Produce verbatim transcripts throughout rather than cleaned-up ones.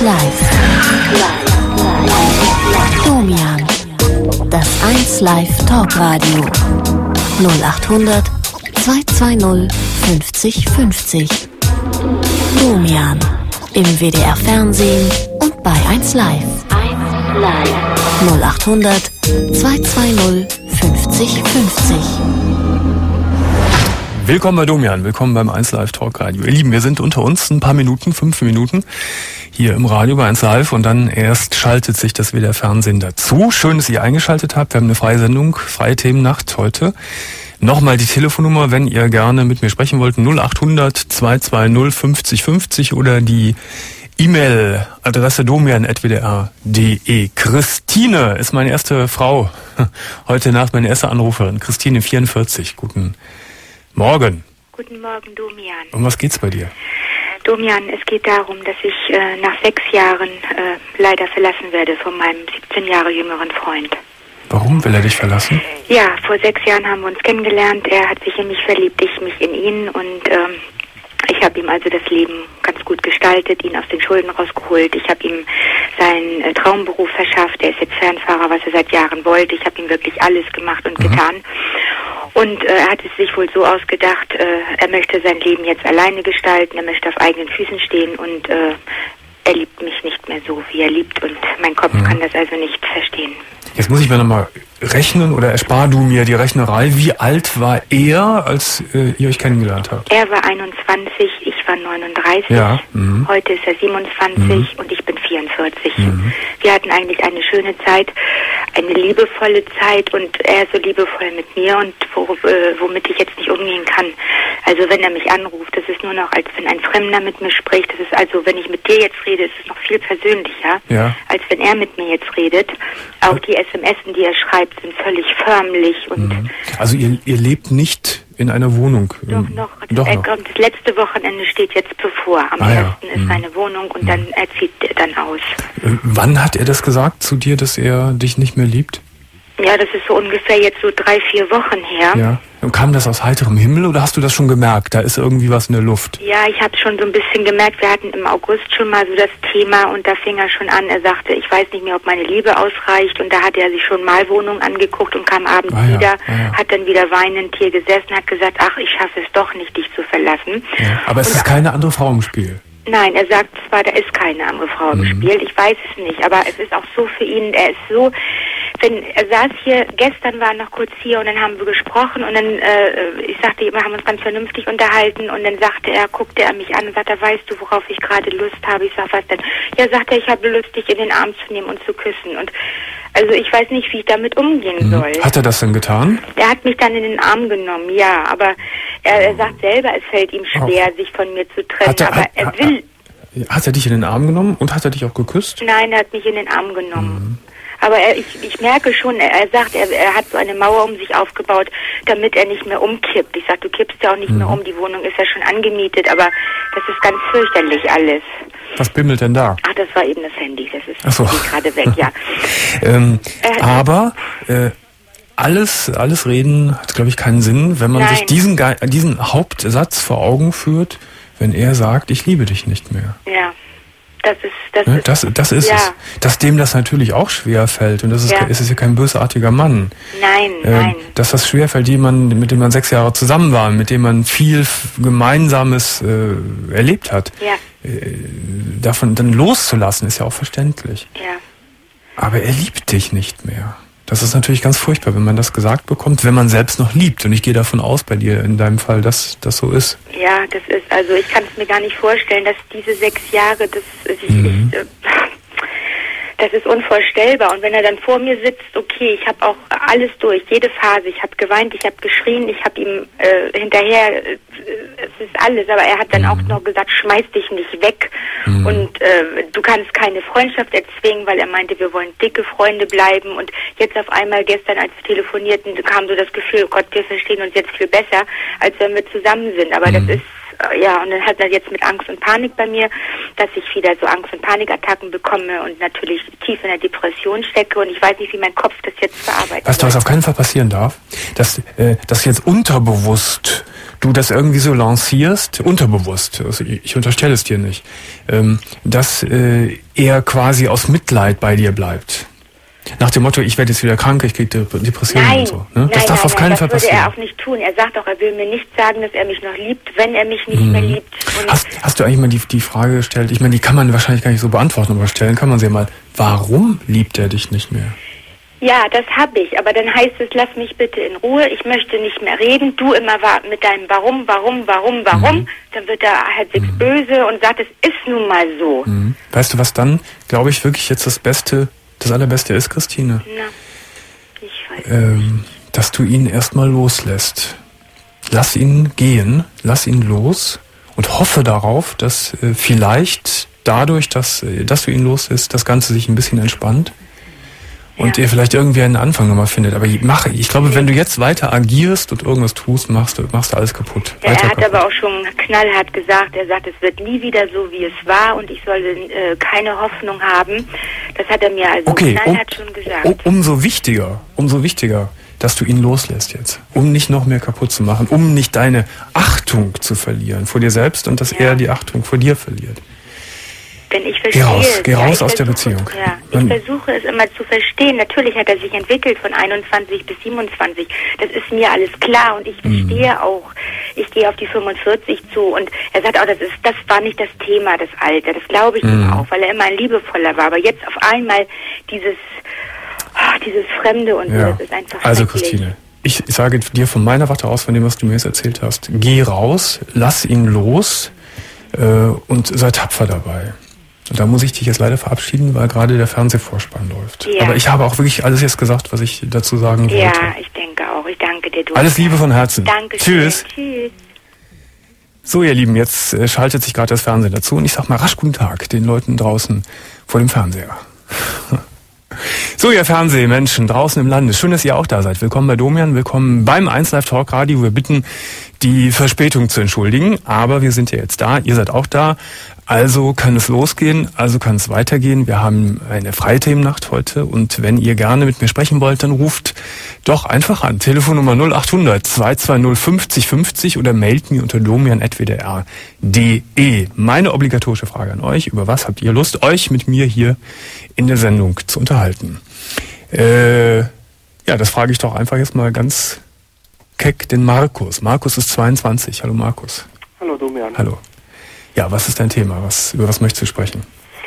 Live. Domian. Das eins Live Talkradio. null acht hundert zweihundertzweißig fünfzig fünfzig. Domian. Im W D R Fernsehen und bei eins Live. eins Live. null acht hundert zweihundertzweißig fünfzig fünfzig. Willkommen bei Domian, willkommen beim eins Live Talkradio. Ihr Lieben, wir sind unter uns ein paar Minuten, fünf Minuten hier im Radio bei eins Live und dann erst schaltet sich das W D R Fernsehen dazu. Schön, dass ihr eingeschaltet habt. Wir haben eine freie Sendung, freie Themennacht heute. Nochmal die Telefonnummer, wenn ihr gerne mit mir sprechen wollt, null acht hundert zweihundertzweißig fünfzig fünfzig oder die E-Mail-Adresse domian at w d r punkt d e. Christine ist meine erste Frau, heute Nacht meine erste Anruferin. Christine, vierundvierzig, guten Morgen. Guten Morgen, Domian. Um was geht's bei dir? Domian, es geht darum, dass ich äh, nach sechs Jahren äh, leider verlassen werde von meinem siebzehn Jahre jüngeren Freund. Warum will er dich verlassen? Ja, vor sechs Jahren haben wir uns kennengelernt. Er hat sich in mich verliebt, ich mich in ihn. Und ähm, ich habe ihm also das Leben ganz gut gestaltet, ihn aus den Schulden rausgeholt. Ich habe ihm seinen äh, Traumberuf verschafft. Er ist jetzt Fernfahrer, was er seit Jahren wollte. Ich habe ihm wirklich alles gemacht und mhm. getan. Und äh, er hat es sich wohl so ausgedacht, äh, er möchte sein Leben jetzt alleine gestalten, er möchte auf eigenen Füßen stehen und äh, er liebt mich nicht mehr so, wie er liebt. Und mein Kopf mhm. kann das also nicht verstehen. Jetzt muss ich mir nochmal rechnen oder erspar du mir die Rechnerei. Wie alt war er, als äh, ihr euch kennengelernt habt? Er war einundzwanzig, ich war neununddreißig. Ja. Mhm. Heute ist er siebenundzwanzig mhm. und ich bin vierundvierzig. Mhm. Wir hatten eigentlich eine schöne Zeit, eine liebevolle Zeit und er ist so liebevoll mit mir und wo, äh, womit ich jetzt nicht umgehen kann. Also wenn er mich anruft, das ist nur noch, als wenn ein Fremder mit mir spricht. Das ist also, wenn ich mit dir jetzt rede, ist es noch viel persönlicher, ja. als wenn er mit mir jetzt redet. Auch die S M S, die er schreibt, sind völlig förmlich. Und mhm. Also ihr, ihr lebt nicht in einer Wohnung? Doch, noch. Doch er noch. Kommt, das letzte Wochenende steht jetzt bevor. Am ah, ersten ja. ist mhm. seine Wohnung und mhm. dann er zieht er dann aus. Äh, wann hat er das gesagt zu dir, dass er dich nicht mehr liebt? Ja, das ist so ungefähr jetzt so drei, vier Wochen her. Ja. Und kam das aus heiterem Himmel oder hast du das schon gemerkt? Da ist irgendwie was in der Luft. Ja, ich habe schon so ein bisschen gemerkt, wir hatten im August schon mal so das Thema und da fing er schon an, er sagte, ich weiß nicht mehr, ob meine Liebe ausreicht und da hat er sich schon mal Wohnungen angeguckt und kam abends ah, ja. wieder, ah, ja. hat dann wieder weinend hier gesessen, hat gesagt, ach, ich schaffe es doch nicht, dich zu verlassen. Ja. Aber es und ist keine andere Frau im Spiel. Nein, er sagt zwar, da ist keine andere Frau im mhm. Spiel, ich weiß es nicht, aber es ist auch so für ihn, er ist so, wenn er saß hier, gestern war er noch kurz hier und dann haben wir gesprochen und dann, äh, ich sagte, wir haben uns ganz vernünftig unterhalten und dann sagte er, guckte er mich an und sagte, weißt du, worauf ich gerade Lust habe? Ich sag, was denn? Ja, sagt er, ich habe Lust, dich in den Arm zu nehmen und zu küssen und also ich weiß nicht, wie ich damit umgehen mhm. soll. Hat er das denn getan? Er hat mich dann in den Arm genommen, ja, aber er, er sagt selber, es fällt ihm schwer, oh. sich von mir zu trennen, er, aber hat, er hat, will... Hat er dich in den Arm genommen und hat er dich auch geküsst? Nein, er hat mich in den Arm genommen. Mhm. Aber er, ich, ich merke schon, er, er sagt, er, er hat so eine Mauer um sich aufgebaut, damit er nicht mehr umkippt. Ich sag, du kippst ja auch nicht mhm. mehr um, die Wohnung ist ja schon angemietet, aber das ist ganz fürchterlich alles. Was bimmelt denn da? Ach, das war eben das Handy, das ist Ach so. gerade weg, ja. ähm, äh, aber äh, alles, alles Reden hat, glaube ich, keinen Sinn, wenn man Nein. sich diesen, diesen Hauptsatz vor Augen führt, wenn er sagt, ich liebe dich nicht mehr. Ja. Das ist, das, ne? ist, das, das ist ja. es. Dass dem das natürlich auch schwer fällt und das ist, ja. es ist ja kein bösartiger Mann. Nein, ähm, nein. Dass das schwer fällt, jemand, mit dem man sechs Jahre zusammen war, mit dem man viel Gemeinsames äh, erlebt hat, ja. äh, davon dann loszulassen, ist ja auch verständlich. Ja. Aber er liebt dich nicht mehr. Das ist natürlich ganz furchtbar, wenn man das gesagt bekommt, wenn man selbst noch liebt. Und ich gehe davon aus, bei dir in deinem Fall, dass das so ist. Ja, das ist, also ich kann es mir gar nicht vorstellen, dass diese sechs Jahre, das ich, mhm. ich, äh, das ist unvorstellbar. Und wenn er dann vor mir sitzt, okay, ich habe auch alles durch, jede Phase. Ich habe geweint, ich habe geschrien, ich habe ihm äh, hinterher, äh, es ist alles. Aber er hat dann mhm. auch noch gesagt, schmeiß dich nicht weg. Mhm. Und äh, du kannst keine Freundschaft erzwingen, weil er meinte, wir wollen dicke Freunde bleiben. Und jetzt auf einmal, gestern, als wir telefonierten, kam so das Gefühl, oh Gott, wir verstehen uns jetzt viel besser, als wenn wir zusammen sind. Aber mhm. das ist äh, ja, und dann hat er jetzt mit Angst und Panik bei mir, dass ich wieder so Angst- und Panikattacken bekomme und natürlich tief in der Depression stecke und ich weiß nicht, wie mein Kopf das jetzt verarbeitet. Weißt du, was auf keinen Fall passieren darf? Dass, äh, dass jetzt unterbewusst du das irgendwie so lancierst, unterbewusst, also ich, ich unterstelle es dir nicht, ähm, dass äh, er quasi aus Mitleid bei dir bleibt. Nach dem Motto, ich werde jetzt wieder krank, ich kriege Depressionen nein, und so. Ne? Das nein, darf nein, auf keinen nein, Fall das passieren. Das würde er auch nicht tun. Er sagt auch, er will mir nicht sagen, dass er mich noch liebt, wenn er mich nicht mhm. mehr liebt. Und hast, hast du eigentlich mal die, die Frage gestellt, ich meine, die kann man wahrscheinlich gar nicht so beantworten, aber stellen kann man sie mal, warum liebt er dich nicht mehr? Ja, das habe ich, aber dann heißt es, lass mich bitte in Ruhe, ich möchte nicht mehr reden, du immer mit deinem Warum, Warum, Warum, Warum, mhm. dann wird er halt mhm. böse und sagt, es ist nun mal so. Mhm. Weißt du, was dann, glaube ich, wirklich jetzt das Beste, das Allerbeste ist, Christine? Na, ich weiß ähm, dass du ihn erstmal loslässt. Lass ihn gehen, lass ihn los und hoffe darauf, dass äh, vielleicht dadurch, dass, äh, dass du ihn loslässt, das Ganze sich ein bisschen entspannt. Und ja. ihr vielleicht irgendwie einen Anfang nochmal findet. Aber ich, mache, ich glaube, wenn du jetzt weiter agierst und irgendwas tust, machst du, machst du alles kaputt. Ja, er hat kaputt. aber auch schon knallhart gesagt, er sagt, es wird nie wieder so, wie es war und ich soll äh, keine Hoffnung haben. Das hat er mir also okay, knallhart um, schon gesagt. Um, umso wichtiger, umso wichtiger, dass du ihn loslässt jetzt. Um nicht noch mehr kaputt zu machen, um nicht deine Achtung zu verlieren vor dir selbst und dass ja. er die Achtung vor dir verliert. Denn ich verstehe geh raus, es. geh ja, raus aus versuche, der Beziehung. Ja, ich Man, versuche es immer zu verstehen. Natürlich hat er sich entwickelt von einundzwanzig bis siebenundzwanzig. Das ist mir alles klar und ich verstehe mm. auch. Ich gehe auf die fünfundvierzig zu und er sagt auch, das ist, das war nicht das Thema, das Alter. Das glaube ich mm. ihm auch, weil er immer ein liebevoller war. Aber jetzt auf einmal dieses, oh, dieses Fremde und ja. so, das ist einfach Also schrecklich. Christine, ich sage dir von meiner Warte aus, von dem, was du mir jetzt erzählt hast, geh raus, lass ihn los äh, und sei tapfer dabei. Und da muss ich dich jetzt leider verabschieden, weil gerade der Fernsehvorspann läuft. Ja. Aber ich habe auch wirklich alles jetzt gesagt, was ich dazu sagen wollte. Ja, ich denke auch. Ich danke dir. Du alles Liebe von Herzen. Danke. Tschüss. Tschüss. So, ihr Lieben, jetzt äh, schaltet sich gerade das Fernsehen dazu und ich sag mal rasch guten Tag den Leuten draußen vor dem Fernseher. So, ihr Fernsehmenschen draußen im Lande, schön, dass ihr auch da seid. Willkommen bei Domian, willkommen beim eins Live Talk Radio. Wir bitten, die Verspätung zu entschuldigen, aber wir sind ja jetzt da, ihr seid auch da. Also kann es losgehen, also kann es weitergehen. Wir haben eine Freithemennacht heute und wenn ihr gerne mit mir sprechen wollt, dann ruft doch einfach an. Telefonnummer null acht hundert zwei zwei null fünfzig fünfzig oder mailt mir unter domian at w d r punkt d e. Meine obligatorische Frage an euch, über was habt ihr Lust, euch mit mir hier in der Sendung zu unterhalten? Äh, ja, das frage ich doch einfach jetzt mal ganz keck den Markus. Markus ist zweiundzwanzig. Hallo Markus. Hallo Domian. Hallo. Ja, was ist dein Thema? Was, über was möchtest du sprechen?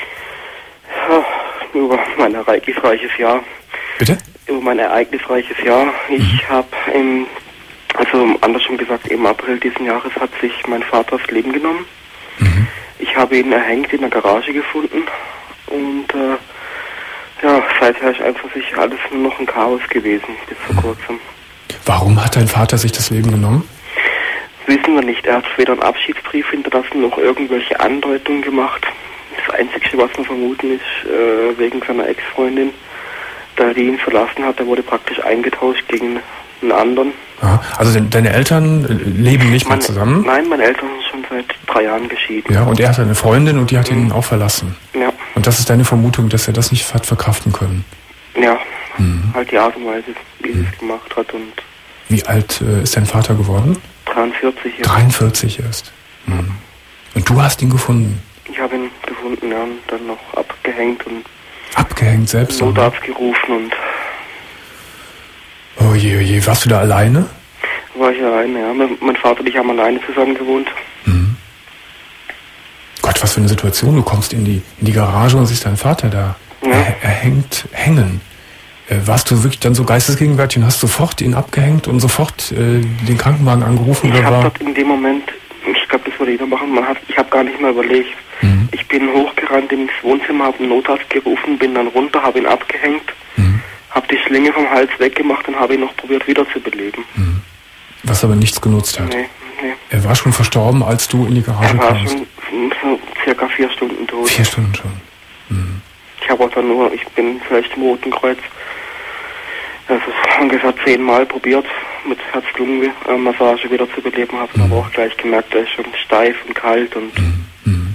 Ja, über mein ereignisreiches Jahr. Bitte? Über mein ereignisreiches Jahr. Ich mhm. habe im, also anders schon gesagt, im April diesen Jahres hat sich mein Vater das Leben genommen. Mhm. Ich habe ihn erhängt in der Garage gefunden und äh, ja, seither ist einfach sich alles nur noch ein Chaos gewesen, bis vor kurzem. Warum hat dein Vater sich das Leben genommen? Wissen wir nicht. Er hat weder einen Abschiedsbrief hinterlassen, noch irgendwelche Andeutungen gemacht. Das Einzige, was wir vermuten, ist äh, wegen seiner Ex-Freundin, da die ihn verlassen hat, der wurde praktisch eingetauscht gegen einen anderen. Aha. Also de- deine Eltern leben nicht meine, mehr zusammen? Nein, meine Eltern sind schon seit drei Jahren geschieden. Ja, und er hat eine Freundin und die hat mhm. ihn auch verlassen. Ja. Und das ist deine Vermutung, dass er das nicht hat verkraften können? Ja, mhm. halt die Art und Weise, wie mhm. er es gemacht hat. Und wie alt äh, ist dein Vater geworden? dreiundvierzig. Ja. dreiundvierzig erst. Mhm. Und du hast ihn gefunden? Ich habe ihn gefunden, ja, und dann noch abgehängt und abgehängt selbst? Notarzt gerufen und oh je, oh je. Warst du da alleine? War ich alleine, ja. Mein Vater und ich haben alleine zusammen gewohnt. Mhm. Gott, was für eine Situation. Du kommst in die, in die Garage und siehst deinen Vater da. Ja. Er, er hängt, hängen. Äh, warst du wirklich dann so geistesgegenwärtig und hast sofort ihn abgehängt und sofort äh, den Krankenwagen angerufen? Ich oder habe war? dort in dem Moment, ich glaube, das würde jeder machen, man hat, ich habe gar nicht mehr überlegt. Mhm. Ich bin hochgerannt ins Wohnzimmer, habe einen Notarzt gerufen, bin dann runter, habe ihn abgehängt, mhm. habe die Schlinge vom Hals weggemacht und habe ihn noch probiert wiederzubeleben. Mhm. Was aber nichts genutzt hat. Nee, nee. Er war schon verstorben, als du in die Garage kamst? Er war kamst. schon so circa vier Stunden tot. Vier Stunden schon. Mhm. Ich habe auch dann nur, ich bin vielleicht im Roten Kreuz, das ist ungefähr zehnmal probiert, mit Herz-Lungen-Massage wieder zu beleben, habe mhm. aber auch gleich gemerkt, er ist schon steif und kalt und mhm.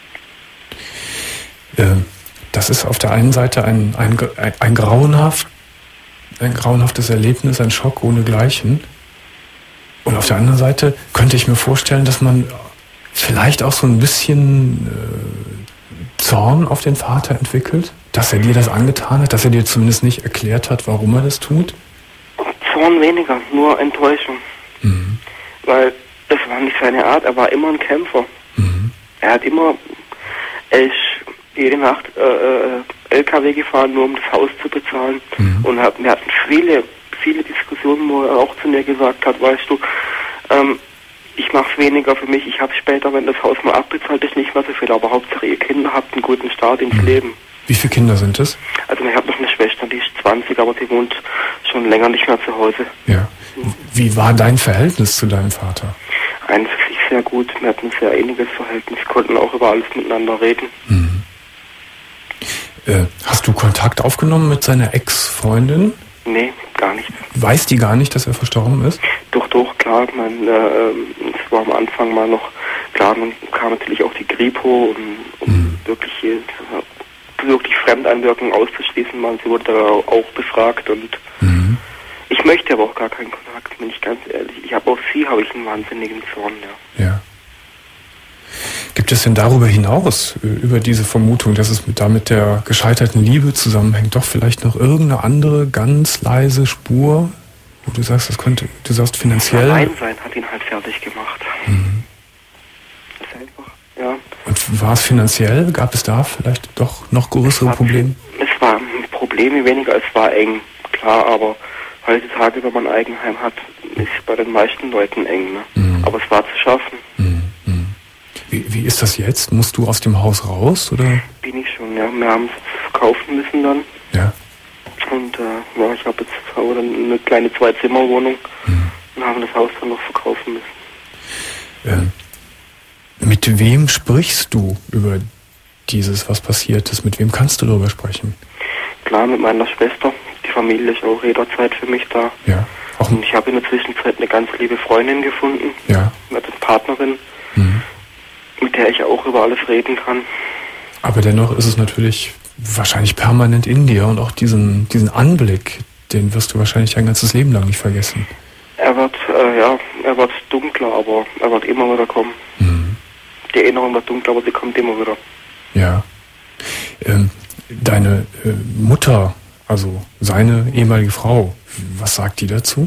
äh, das ist auf der einen Seite ein, ein, ein, ein, grauenhaft, ein grauenhaftes Erlebnis, ein Schock ohnegleichen. Und auf der anderen Seite könnte ich mir vorstellen, dass man vielleicht auch so ein bisschen äh, Zorn auf den Vater entwickelt, dass er dir das angetan hat, dass er dir zumindest nicht erklärt hat, warum er das tut. Zorn weniger, nur Enttäuschung. Mhm. Weil das war nicht seine Art, er war immer ein Kämpfer. Mhm. Er hat immer, er ist jede Nacht äh, L K W gefahren, nur um das Haus zu bezahlen. Mhm. Und hat, wir hatten viele, viele Diskussionen, wo er auch zu mir gesagt hat, weißt du, ähm, ich mache es weniger für mich, ich habe später, wenn das Haus mal abbezahlt ist, nicht mehr so viel, aber Hauptsache ihr Kinder habt einen guten Start ins mhm. Leben. Wie viele Kinder sind es? Also ich habe noch eine Schwester, die ist zwanzig, aber die wohnt schon länger nicht mehr zu Hause. Ja. Wie war dein Verhältnis zu deinem Vater? Eigentlich sehr gut, wir hatten ein sehr ähnliches Verhältnis, konnten auch über alles miteinander reden. Mhm. Äh, hast du Kontakt aufgenommen mit seiner Ex-Freundin? Nee, gar nicht. Weiß die gar nicht, dass er verstorben ist? Doch, doch, klar. Man, äh, es war am Anfang mal noch, klar, dann kam natürlich auch die Kripo, um, um mhm. wirklich, äh, wirklich Fremdeinwirkung auszuschließen. Man, sie wurde da auch befragt und mhm. ich möchte aber auch gar keinen Kontakt, bin ich ganz ehrlich. Ich habe auf sie habe ich einen wahnsinnigen Zorn, ja. Ja. Gibt es denn darüber hinaus, über diese Vermutung, dass es mit, da mit der gescheiterten Liebe zusammenhängt, doch vielleicht noch irgendeine andere, ganz leise Spur, wo du sagst, das könnte, du sagst finanziell... Das Alleinsein hat ihn halt fertig gemacht. Mhm. Das ist einfach, ja. Und war es finanziell? Gab es da vielleicht doch noch größere es war, Probleme? Es war Probleme weniger, es war eng, klar, aber heutzutage, wenn man ein Eigenheim hat, ist es bei den meisten Leuten eng, ne? Mhm. Aber es war zu schaffen. Mhm. Wie, wie ist das jetzt? Musst du aus dem Haus raus, oder? Bin ich schon, ja. Wir haben es verkaufen müssen dann. Ja. Und äh, ja, ich habe jetzt eine kleine Zwei-Zimmer-Wohnung mhm. und haben das Haus dann noch verkaufen müssen. Ähm, mit wem sprichst du über dieses, was passiert ist? Mit wem kannst du darüber sprechen? Klar, mit meiner Schwester. Die Familie ist auch jederzeit für mich da. Ja. Auch und ich habe in der Zwischenzeit eine ganz liebe Freundin gefunden. Ja. Eine Partnerin. Mhm. Mit der ich auch über alles reden kann. Aber dennoch ist es natürlich wahrscheinlich permanent in dir und auch diesen, diesen Anblick, den wirst du wahrscheinlich dein ganzes Leben lang nicht vergessen. Er wird, äh, ja, er wird dunkler, aber er wird immer wieder kommen. Mhm. Die Erinnerung wird dunkler, aber sie kommt immer wieder. Ja. Ähm, deine äh, Mutter, also seine ehemalige Frau, was sagt die dazu?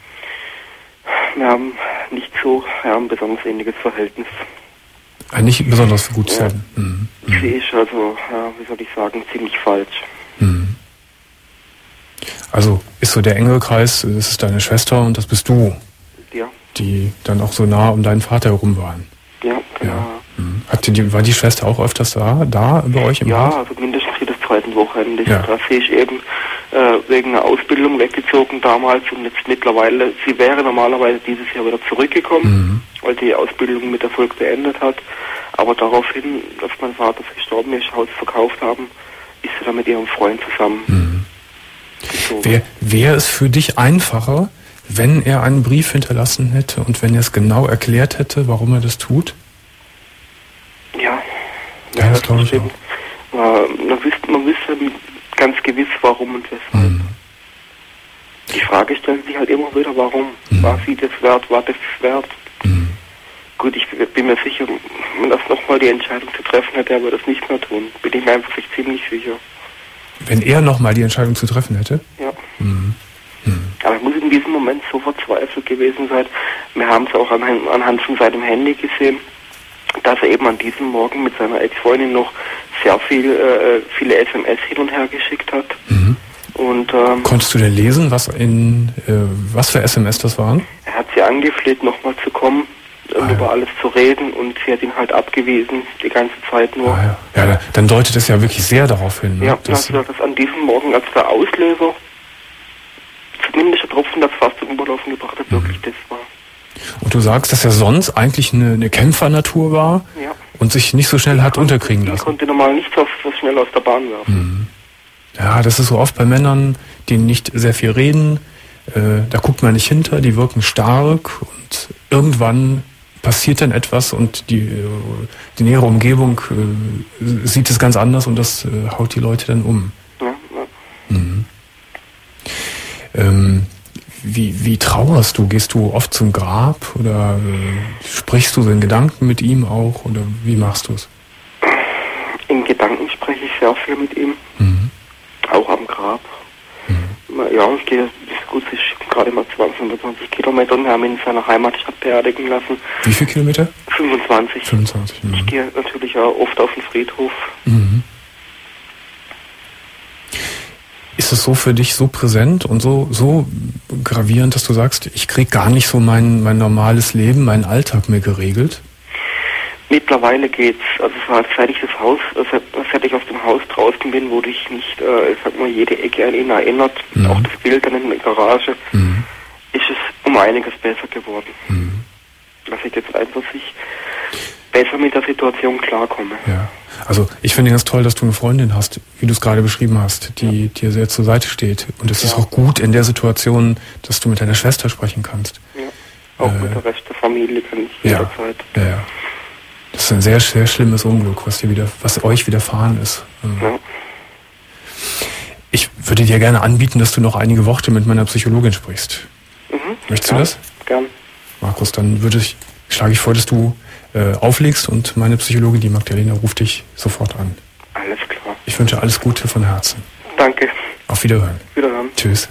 Wir haben nicht so, wir haben ein besonders ähnliches Verhältnis. Ein nicht besonders gut ja. sein. Mhm. Sie ist also, ja, wie soll ich sagen, ziemlich falsch. Mhm. Also ist so der enge Kreis, das ist deine Schwester und das bist du, ja. die dann auch so nah um deinen Vater herum waren. Ja, genau. Ja. Mhm. Hatte die, war die Schwester auch öfters da, da bei euch im ja, Haus? Ja, also mindestens jedes zweiten Wochenende. Ja. Da sehe ich eben äh, wegen einer Ausbildung weggezogen damals und jetzt mittlerweile, sie wäre normalerweise dieses Jahr wieder zurückgekommen, mhm. weil die Ausbildung mit Erfolg beendet hat. Aber daraufhin, dass mein Vater verstorben ist, Haus verkauft haben, ist sie dann mit ihrem Freund zusammen. Mhm. Wäre wär es für dich einfacher, wenn er einen Brief hinterlassen hätte und wenn er es genau erklärt hätte, warum er das tut? Ja. Ja, das glaube ich auch. Man wüsste, man wüsste ganz gewiss, warum und weshalb. Mhm. Die Frage stellt sich halt immer wieder, warum? Mhm. War sie das wert? War das wert? Mhm. Gut, ich bin mir sicher, wenn das nochmal die Entscheidung zu treffen hätte, er würde das nicht mehr tun. Bin ich mir einfach ziemlich sicher. Wenn er nochmal die Entscheidung zu treffen hätte? Ja. Mhm. Mhm. Aber er muss in diesem Moment so verzweifelt gewesen sein. Wir haben es auch anhand, anhand von seinem Handy gesehen, dass er eben an diesem Morgen mit seiner Ex-Freundin noch sehr viel, äh, viele S M S hin und her geschickt hat. Mhm. Und, ähm, konntest du denn lesen, was in äh, was für S M S das waren? Er hat sie angefleht, nochmal zu kommen, um ah, über ja. alles zu reden, und sie hat ihn halt abgewiesen, die ganze Zeit nur. Ah, ja. ja, dann deutet es ja wirklich sehr darauf hin. Ne? Ja, dass, also, dass an diesem Morgen als der Auslöser zumindest der Tropfen, das fast zum Überlaufen gebracht hat, mhm. wirklich das war. Und du sagst, dass er sonst eigentlich eine, eine Kämpfernatur war ja. und sich nicht so schnell hat konnte, unterkriegen lassen. Er konnte normal nicht so, so schnell aus der Bahn werfen. Mhm. Ja, das ist so oft bei Männern, die nicht sehr viel reden, äh, da guckt man nicht hinter, die wirken stark und irgendwann passiert dann etwas und die, äh, die nähere Umgebung äh, sieht es ganz anders und das äh, haut die Leute dann um. Ja, ja. Mhm. Ähm, wie, wie trauerst du? Gehst du oft zum Grab oder äh, sprichst du so in Gedanken mit ihm auch oder wie machst du es? In Gedanken spreche ich sehr viel mit ihm, Mhm. auch am Grab. Mhm. Ja, ich gehe, das ist gut, es ist gerade mal zwanzig, hundertzwanzig Kilometer und wir haben ihn in seiner Heimatstadt beerdigen lassen. Wie viele Kilometer? fünfundzwanzig. fünfundzwanzig. Mhm. Ich gehe natürlich auch oft auf den Friedhof. Mhm. Ist es so für dich so präsent und so, so gravierend, dass du sagst, ich krieg gar nicht so mein, mein normales Leben, meinen Alltag mehr geregelt? Mittlerweile geht's. Also es war, seit ich das Haus, seit, seit ich aus dem Haus draußen bin, wurde ich nicht, äh, ich sag mal, jede Ecke an ihn erinnert. Mhm. Auch das Bild dann in der Garage. Mhm. Ist es um einiges besser geworden. Mhm. Dass ich jetzt einfach sich besser mit der Situation klarkomme. Ja. Also ich finde ganz toll, dass du eine Freundin hast, wie du es gerade beschrieben hast, die dir sehr zur Seite steht. Und es ist Ja. auch gut in der Situation, dass du mit deiner Schwester sprechen kannst. Ja. Auch Äh, mit der Rest der Familie kann ich Ja. jederzeit. Ja, ja. Das ist ein sehr, sehr schlimmes Unglück, was dir wieder, was euch widerfahren ist. Ähm, Ja. Ich würde dir gerne anbieten, dass du noch einige Worte mit meiner Psychologin sprichst. Mhm. Möchtest ja. du das? Gern. Markus, dann würde ich, schlage ich vor, dass du äh, auflegst und meine Psychologin, die Magdalena, ruft dich sofort an. Alles klar. Ich wünsche alles Gute von Herzen. Danke. Auf Wiederhören. Wiederhören. Tschüss.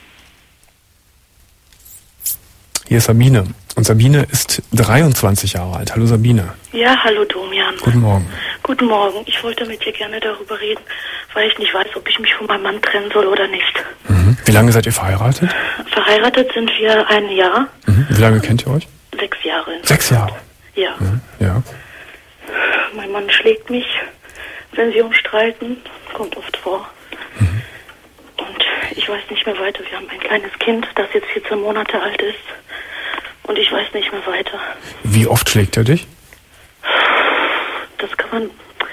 Hier ist Sabine. Und Sabine ist dreiundzwanzig Jahre alt. Hallo Sabine. Ja, hallo Domian. Guten Morgen. Guten Morgen. Ich wollte mit dir gerne darüber reden, weil ich nicht weiß, ob ich mich von meinem Mann trennen soll oder nicht. Mhm. Wie lange seid ihr verheiratet? Verheiratet sind wir ein Jahr, Mhm. Wie lange kennt ihr euch? sechs Jahre. Sechs Jahre. Ja. Mhm. Ja. Mein Mann schlägt mich, wenn wir uns streiten. Kommt oft vor. Mhm. Und ich weiß nicht mehr weiter. Wir haben ein kleines Kind, das jetzt vierzehn Monate alt ist. Und ich weiß nicht mehr weiter. Wie oft schlägt er dich? Das kann man...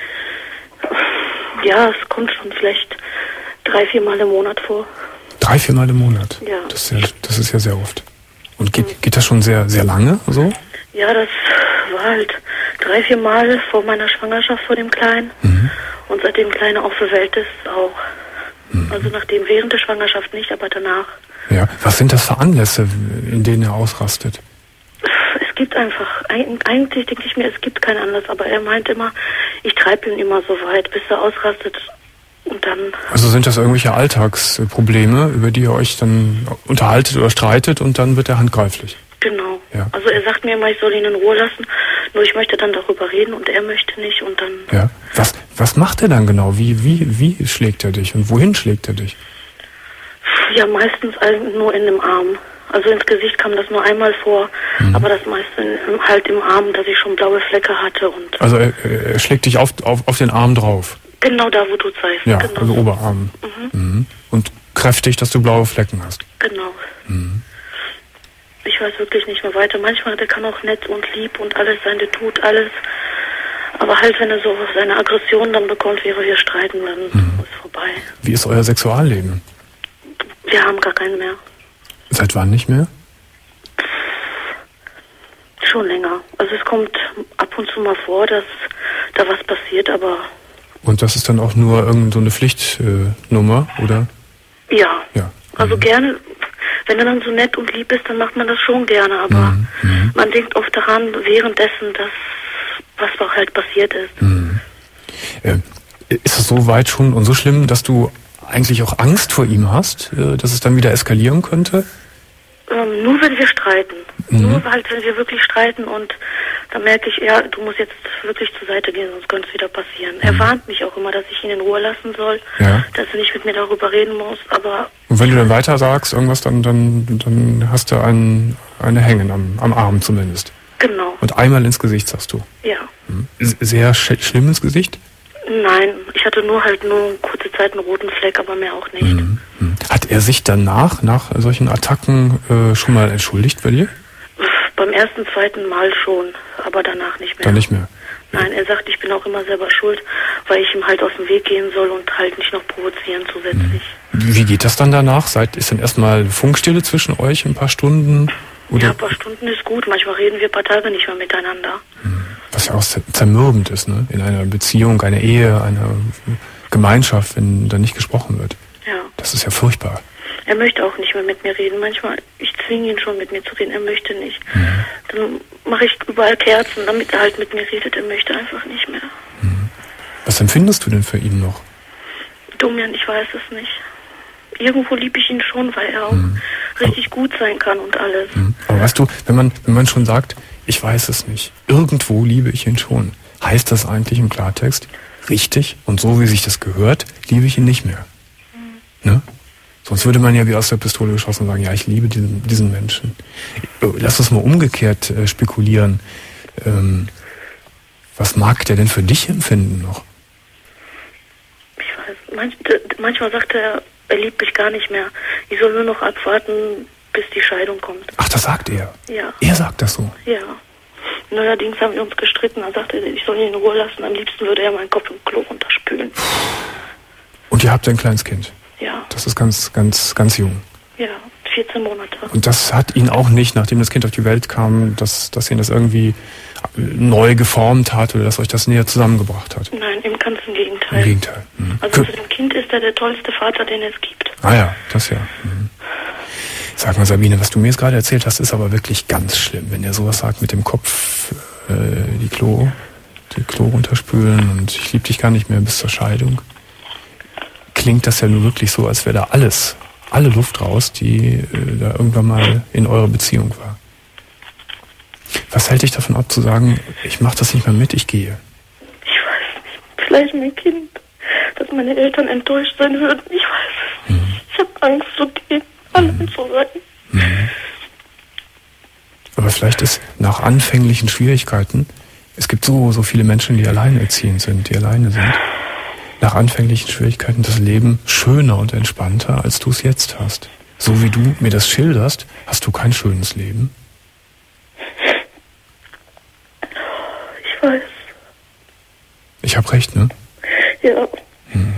Ja, es kommt schon vielleicht drei, vier Mal im Monat vor. Drei, viermal im Monat? Ja. Das ist ja, das ist ja sehr oft. Und geht, geht das schon sehr, sehr lange so? Ja, das war halt drei, vier Mal vor meiner Schwangerschaft vor dem Kleinen. Mhm. Und seitdem Kleine auf der Welt ist, auch. Mhm. Also nachdem, während der Schwangerschaft nicht, aber danach. Ja. Was sind das für Anlässe, in denen er ausrastet? Es gibt einfach, eigentlich denke ich mir, es gibt keinen Anlass, aber er meint immer, ich treibe ihn immer so weit, bis er ausrastet. Und dann... Also sind das irgendwelche Alltagsprobleme, über die ihr euch dann unterhaltet oder streitet und dann wird er handgreiflich? Genau. Ja. Also er sagt mir immer, ich soll ihn in Ruhe lassen, nur ich möchte dann darüber reden und er möchte nicht und dann... Ja. Was, was macht er dann genau? Wie, wie, wie schlägt er dich und wohin schlägt er dich? Ja, meistens nur in dem Arm. Also ins Gesicht kam das nur einmal vor, mhm. aber das meiste in, halt im Arm, dass ich schon blaue Flecke hatte und... Also er, er schlägt dich auf, auf, auf den Arm drauf? Genau da, wo du zeigst. Ja, genau also so. Oberarm. Mhm. Mhm. Und kräftig, dass du blaue Flecken hast? Genau. Mhm. Ich weiß wirklich nicht mehr weiter. Manchmal, der kann auch nett und lieb und alles sein, der tut alles. Aber halt, wenn er so seine Aggression dann bekommt, wäre wir streiten, dann mhm. ist vorbei. Wie ist euer Sexualleben? Wir haben gar keinen mehr. Seit wann nicht mehr? Schon länger. Also es kommt ab und zu mal vor, dass da was passiert, aber... Und das ist dann auch nur irgendeine so eine Pflichtnummer, äh, oder? Ja. Ja. Also mhm. gerne, wenn er dann so nett und lieb ist, dann macht man das schon gerne, aber mhm. Mhm. man denkt oft daran, währenddessen, dass was auch halt passiert ist. Mhm. Äh, ist es so weit schon und so schlimm, dass du eigentlich auch Angst vor ihm hast, äh, dass es dann wieder eskalieren könnte? Ähm, nur wenn wir streiten. Mhm. Nur halt, wenn wir wirklich streiten und dann merke ich, ja, du musst jetzt wirklich zur Seite gehen, sonst könnte es wieder passieren. Mhm. Er warnt mich auch immer, dass ich ihn in Ruhe lassen soll, ja. dass er nicht mit mir darüber reden muss, aber... Und wenn du dann weiter sagst, irgendwas, dann, dann, dann hast du ein, eine Hängen am, am Arm zumindest. Genau. Und einmal ins Gesicht, sagst du? Ja. Mhm. Sehr sch- schlimm ins Gesicht? Nein, ich hatte nur halt nur kurze Zeit einen roten Fleck, aber mehr auch nicht. Mhm. Hat er sich danach, nach solchen Attacken, äh, schon mal entschuldigt bei dir? Beim ersten, zweiten Mal schon, aber danach nicht mehr. Dann nicht mehr? Nein, er sagt, ich bin auch immer selber schuld, weil ich ihm halt aus dem Weg gehen soll und halt nicht noch provozieren zusätzlich. Wie geht das dann danach? Seid, ist dann erstmal Funkstille zwischen euch ein paar Stunden? Oder? Ja, ein paar Stunden ist gut. Manchmal reden wir ein paar Tage nicht mehr miteinander. Was ja auch zermürbend ist, ne? In einer Beziehung, einer Ehe, einer Gemeinschaft, wenn da nicht gesprochen wird. Ja. Das ist ja furchtbar. Er möchte auch nicht mehr mit mir reden. Manchmal, ich zwinge ihn schon mit mir zu reden, er möchte nicht. Mhm. Dann mache ich überall Kerzen, damit er halt mit mir redet, er möchte einfach nicht mehr. Mhm. Was empfindest du denn für ihn noch? Domian, ich weiß es nicht. Irgendwo liebe ich ihn schon, weil er auch mhm. richtig gut sein kann und alles. Mhm. Aber weißt du, wenn man, wenn man schon sagt, ich weiß es nicht, irgendwo liebe ich ihn schon, heißt das eigentlich im Klartext, richtig, und so wie sich das gehört, liebe ich ihn nicht mehr. Mhm. Ne? Sonst würde man ja wie aus der Pistole geschossen sagen, ja, ich liebe diesen, diesen Menschen. Lass uns mal umgekehrt äh, spekulieren. Ähm, was mag der denn für dich empfinden noch? Ich weiß, manch, manchmal sagt er, er liebt mich gar nicht mehr. Ich soll nur noch abwarten, bis die Scheidung kommt. Ach, das sagt er? Ja. Er sagt das so? Ja. Neuerdings haben wir uns gestritten. Er sagte, ich soll ihn in Ruhe lassen. Am liebsten würde er meinen Kopf im Klo runterspülen. Und ihr habt ein kleines Kind? Ja. Das ist ganz, ganz, ganz jung? Ja, vierzehn Monate. Und das hat ihn auch nicht, nachdem das Kind auf die Welt kam, dass, dass ihn das irgendwie neu geformt hat oder dass euch das näher zusammengebracht hat? Nein, im ganzen Gegenteil. Im Gegenteil. Mhm. Also für dem Kind ist er der tollste Vater, den es gibt. Ah ja, das ja. Mhm. Sag mal, Sabine, was du mir jetzt gerade erzählt hast, ist aber wirklich ganz schlimm, wenn er sowas sagt mit dem Kopf, äh, die Klo, die Klo runterspülen und ich liebe dich gar nicht mehr bis zur Scheidung. Klingt das ja nur wirklich so, als wäre da alles, alle Luft raus, die äh, da irgendwann mal in eurer Beziehung war. Was hält dich davon ab zu sagen, ich mache das nicht mehr mit, ich gehe? Ich weiß nicht. Vielleicht mein Kind, dass meine Eltern enttäuscht sein würden. Ich weiß es nicht. Mhm. Ich habe Angst zu gehen, allein mhm. zu sein. Mhm. Aber vielleicht ist nach anfänglichen Schwierigkeiten, es gibt so, so viele Menschen, die alleinerziehend sind, die alleine sind, nach anfänglichen Schwierigkeiten das Leben schöner und entspannter, als du es jetzt hast. So wie du mir das schilderst, hast du kein schönes Leben. Ich weiß. Ich hab recht, ne? Ja. Hm.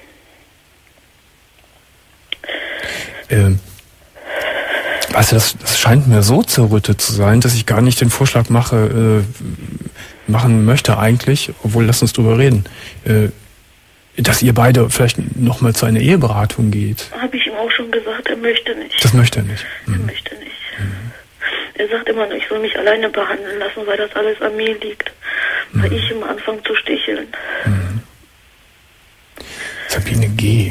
Ähm, weißt du, das, das scheint mir so zerrüttet zu sein, dass ich gar nicht den Vorschlag mache, äh, machen möchte eigentlich, obwohl, lass uns drüber reden, äh, dass ihr beide vielleicht nochmal zu einer Eheberatung geht. Habe ich ihm auch schon gesagt, er möchte nicht. Das möchte er nicht. Er hm. möchte nicht. Hm. Er sagt immer, ich soll mich alleine behandeln lassen, weil das alles an mir liegt. Weil hm. ich immer anfange zu sticheln. Hm. Sabine, geh.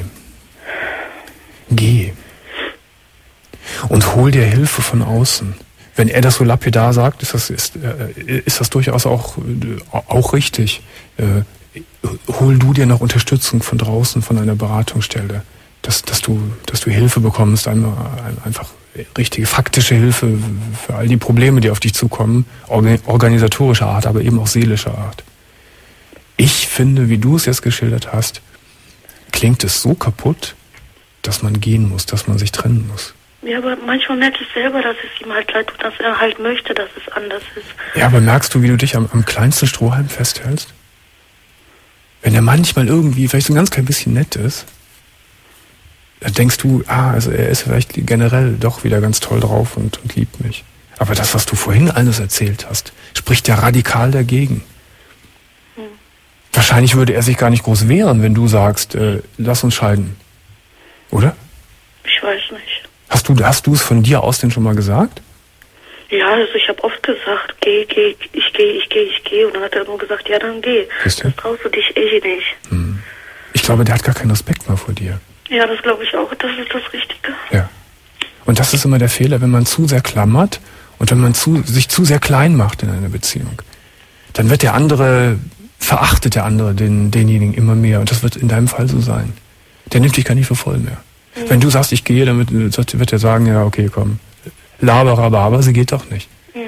Geh. Und hol dir Hilfe von außen. Wenn er das so lapidar sagt, ist das, ist, äh, ist das durchaus auch, äh, auch richtig. Äh, hol du dir noch Unterstützung von draußen, von einer Beratungsstelle, dass, dass, du, dass du Hilfe bekommst, einfach richtige faktische Hilfe für all die Probleme, die auf dich zukommen, organisatorischer Art, aber eben auch seelischer Art. Ich finde, wie du es jetzt geschildert hast, klingt es so kaputt, dass man gehen muss, dass man sich trennen muss. Ja, aber manchmal merke ich selber, dass es ihm halt leid tut, dass er halt möchte, dass es anders ist. Ja, aber merkst du, wie du dich am, am kleinsten Strohhalm festhältst? Wenn er manchmal irgendwie vielleicht so ein ganz klein bisschen nett ist, dann denkst du, ah, also er ist vielleicht generell doch wieder ganz toll drauf und, und liebt mich. Aber das, was du vorhin alles erzählt hast, spricht ja radikal dagegen. Hm. Wahrscheinlich würde er sich gar nicht groß wehren, wenn du sagst, äh, lass uns scheiden. Oder? Ich weiß nicht. Hast du, hast du es von dir aus denn schon mal gesagt? Ja, also ich habe oft gesagt, geh, geh, ich geh, ich geh, ich geh. Und dann hat er nur gesagt, ja, dann geh. Das traust du dich eh nicht. Hm. Ich glaube, der hat gar keinen Respekt mehr vor dir. Ja, das glaube ich auch. Das ist das Richtige. Ja. Und das ist immer der Fehler, wenn man zu sehr klammert und wenn man zu, sich zu sehr klein macht in einer Beziehung. Dann wird der andere, verachtet der andere den, denjenigen immer mehr. Und das wird in deinem Fall so sein. Der nimmt dich gar nicht für voll mehr. Mhm. Wenn du sagst, ich gehe, dann wird, wird er sagen, ja, okay, komm. Laber, aber, aber sie geht doch nicht. Mhm.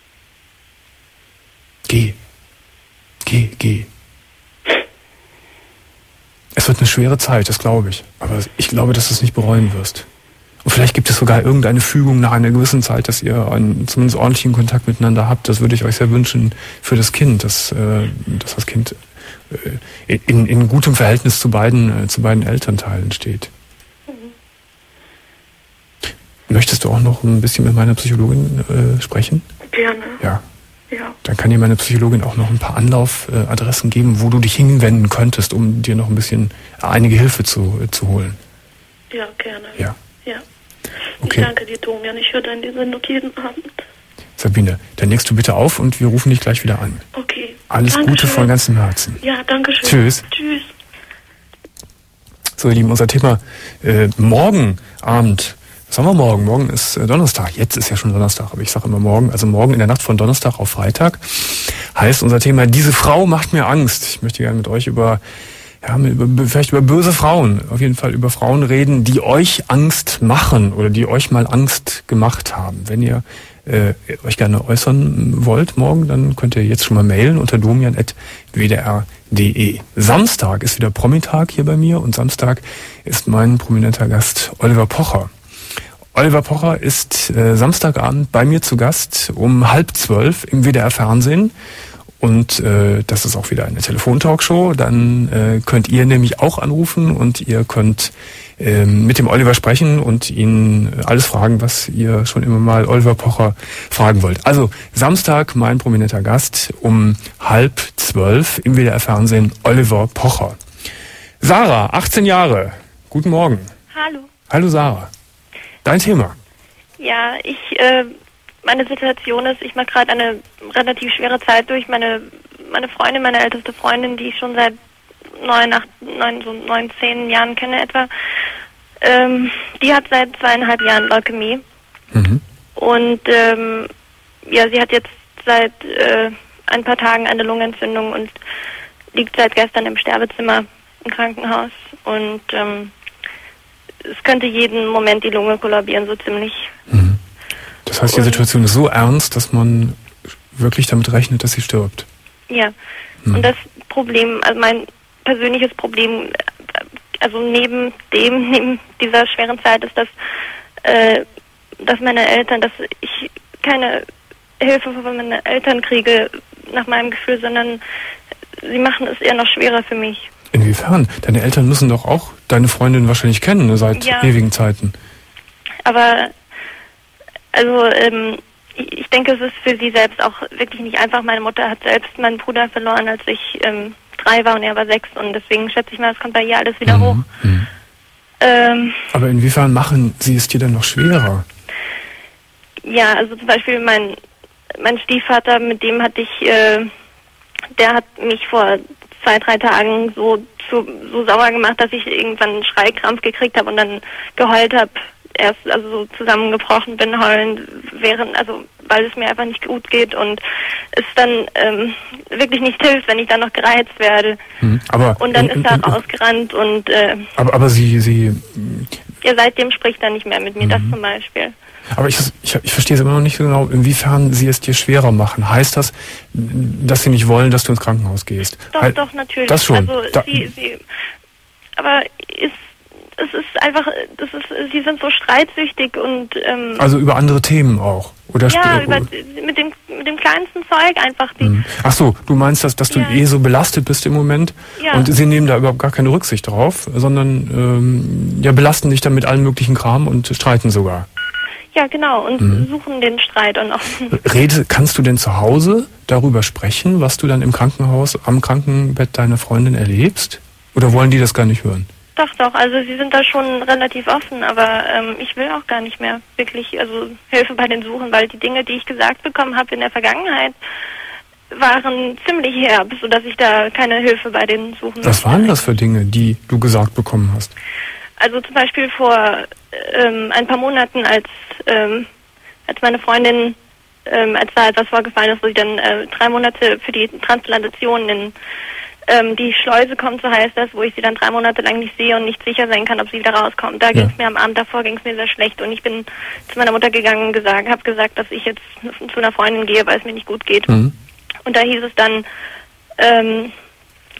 Geh. Geh, geh. Es wird eine schwere Zeit, das glaube ich. Aber ich glaube, dass du es nicht bereuen wirst. Und vielleicht gibt es sogar irgendeine Fügung nach einer gewissen Zeit, dass ihr einen zumindest ordentlichen Kontakt miteinander habt. Das würde ich euch sehr wünschen für das Kind, dass, äh, dass das Kind äh, in, in gutem Verhältnis zu beiden, äh, zu beiden Elternteilen steht. Mhm. Möchtest du auch noch ein bisschen mit meiner Psychologin äh, sprechen? Gerne. Ja. Ja. Dann kann dir meine Psychologin auch noch ein paar Anlaufadressen geben, wo du dich hinwenden könntest, um dir noch ein bisschen einige Hilfe zu, äh, zu holen. Ja, gerne. Ja. Ja. Okay. Ich danke dir, Domian. Ich höre deine Sendung jeden Abend. Sabine, dann legst du bitte auf und wir rufen dich gleich wieder an. Okay. Alles Dankeschön. Gute von ganzem Herzen. Ja, danke schön. Tschüss. Tschüss. So, ihr Lieben, unser Thema äh, morgen Abend. Was haben wir morgen? Morgen ist äh, Donnerstag. Jetzt ist ja schon Donnerstag, aber ich sage immer morgen. Also morgen in der Nacht von Donnerstag auf Freitag heißt unser Thema, diese Frau macht mir Angst. Ich möchte gerne mit euch über, ja, über, vielleicht über böse Frauen, auf jeden Fall über Frauen reden, die euch Angst machen oder die euch mal Angst gemacht haben. Wenn ihr äh, euch gerne äußern wollt morgen, dann könnt ihr jetzt schon mal mailen unter domian at w d r punkt d e. Samstag ist wieder Promitag hier bei mir und Samstag ist mein prominenter Gast Oliver Pocher. Oliver Pocher ist äh, Samstagabend bei mir zu Gast um halb zwölf im W D R Fernsehen und äh, das ist auch wieder eine Telefontalkshow. Dann äh, könnt ihr nämlich auch anrufen und ihr könnt äh, mit dem Oliver sprechen und ihn alles fragen, was ihr schon immer mal Oliver Pocher fragen wollt. Also Samstag mein prominenter Gast um halb zwölf im W D R Fernsehen Oliver Pocher. Sarah, achtzehn Jahre. Guten Morgen. Hallo. Hallo Sarah. Dein Thema? Ja, ich, äh, meine Situation ist, ich mache gerade eine relativ schwere Zeit durch. Meine, meine Freundin, meine älteste Freundin, die ich schon seit neun, acht, neun, so neun, zehn Jahren kenne etwa, ähm, die hat seit zweieinhalb Jahren Leukämie. Mhm. Und, ähm, ja, sie hat jetzt seit, äh, ein paar Tagen eine Lungenentzündung und liegt seit gestern im Sterbezimmer im Krankenhaus und, ähm, es könnte jeden Moment die Lunge kollabieren, so ziemlich. Mhm. Das heißt, die und Situation ist so ernst, dass man wirklich damit rechnet, dass sie stirbt. Ja. Mhm. Und das Problem, also mein persönliches Problem, also neben dem, neben dieser schweren Zeit ist, dass, äh, dass meine Eltern, dass ich keine Hilfe von meinen Eltern kriege, nach meinem Gefühl, sondern sie machen es eher noch schwerer für mich. Inwiefern? Deine Eltern müssen doch auch deine Freundin wahrscheinlich kennen, ne, seit ja. ewigen Zeiten. Aber, also, ähm, ich, ich denke, es ist für sie selbst auch wirklich nicht einfach. Meine Mutter hat selbst meinen Bruder verloren, als ich ähm, drei war und er war sechs. Und deswegen schätze ich mal, es kommt bei ihr alles wieder mhm. hoch. Mhm. Ähm, Aber inwiefern machen sie es dir dann noch schwerer? Ja, also zum Beispiel mein, mein Stiefvater, mit dem hatte ich, äh, der hat mich vor zwei, drei Tagen so zu, so sauer gemacht, dass ich irgendwann einen Schreikrampf gekriegt habe und dann geheult habe. Erst also so zusammengebrochen bin, heulend, während, also weil es mir einfach nicht gut geht und es dann ähm, wirklich nicht hilft, wenn ich dann noch gereizt werde. Hm, aber und dann in, ist er in, rausgerannt und äh, aber, aber sie, sie ja, seitdem spricht er nicht mehr mit mir, mhm. das zum Beispiel. Aber ich, ich, ich verstehe es immer noch nicht so genau, inwiefern sie es dir schwerer machen. Heißt das, dass sie nicht wollen, dass du ins Krankenhaus gehst? Doch, He- doch, natürlich. Das schon. Also da- sie, sie, aber ist, es ist einfach, das ist, sie sind so streitsüchtig und ähm, also über andere Themen auch? Oder ja, sp- über, mit dem mit dem kleinsten Zeug einfach. Die, hm. Ach so, du meinst, dass, dass du ja. eh so belastet bist im Moment ja. und sie nehmen da überhaupt gar keine Rücksicht drauf, sondern ähm, ja, belasten dich dann mit allem möglichen Kram und streiten sogar. Ja, genau, und mhm. suchen den Streit und auch. Rede, kannst du denn zu Hause darüber sprechen, was du dann im Krankenhaus, am Krankenbett deiner Freundin erlebst? Oder wollen die das gar nicht hören? Doch, doch, also sie sind da schon relativ offen, aber ähm, ich will auch gar nicht mehr wirklich, also Hilfe bei den Suchen, weil die Dinge, die ich gesagt bekommen habe in der Vergangenheit, waren ziemlich herb, sodass ich da keine Hilfe bei den Suchen. Was waren das für Dinge, die du gesagt bekommen hast? Also zum Beispiel vor ähm, ein paar Monaten, als ähm, als meine Freundin, ähm, als da etwas vorgefallen ist, wo sie dann äh, drei Monate für die Transplantation in ähm, die Schleuse kommt, so heißt das, wo ich sie dann drei Monate lang nicht sehe und nicht sicher sein kann, ob sie wieder rauskommt. Da ja. ging es mir am Abend davor ging es mir sehr schlecht und ich bin zu meiner Mutter gegangen und gesagt, habe gesagt, dass ich jetzt zu einer Freundin gehe, weil es mir nicht gut geht. Mhm. Und da hieß es dann, ähm,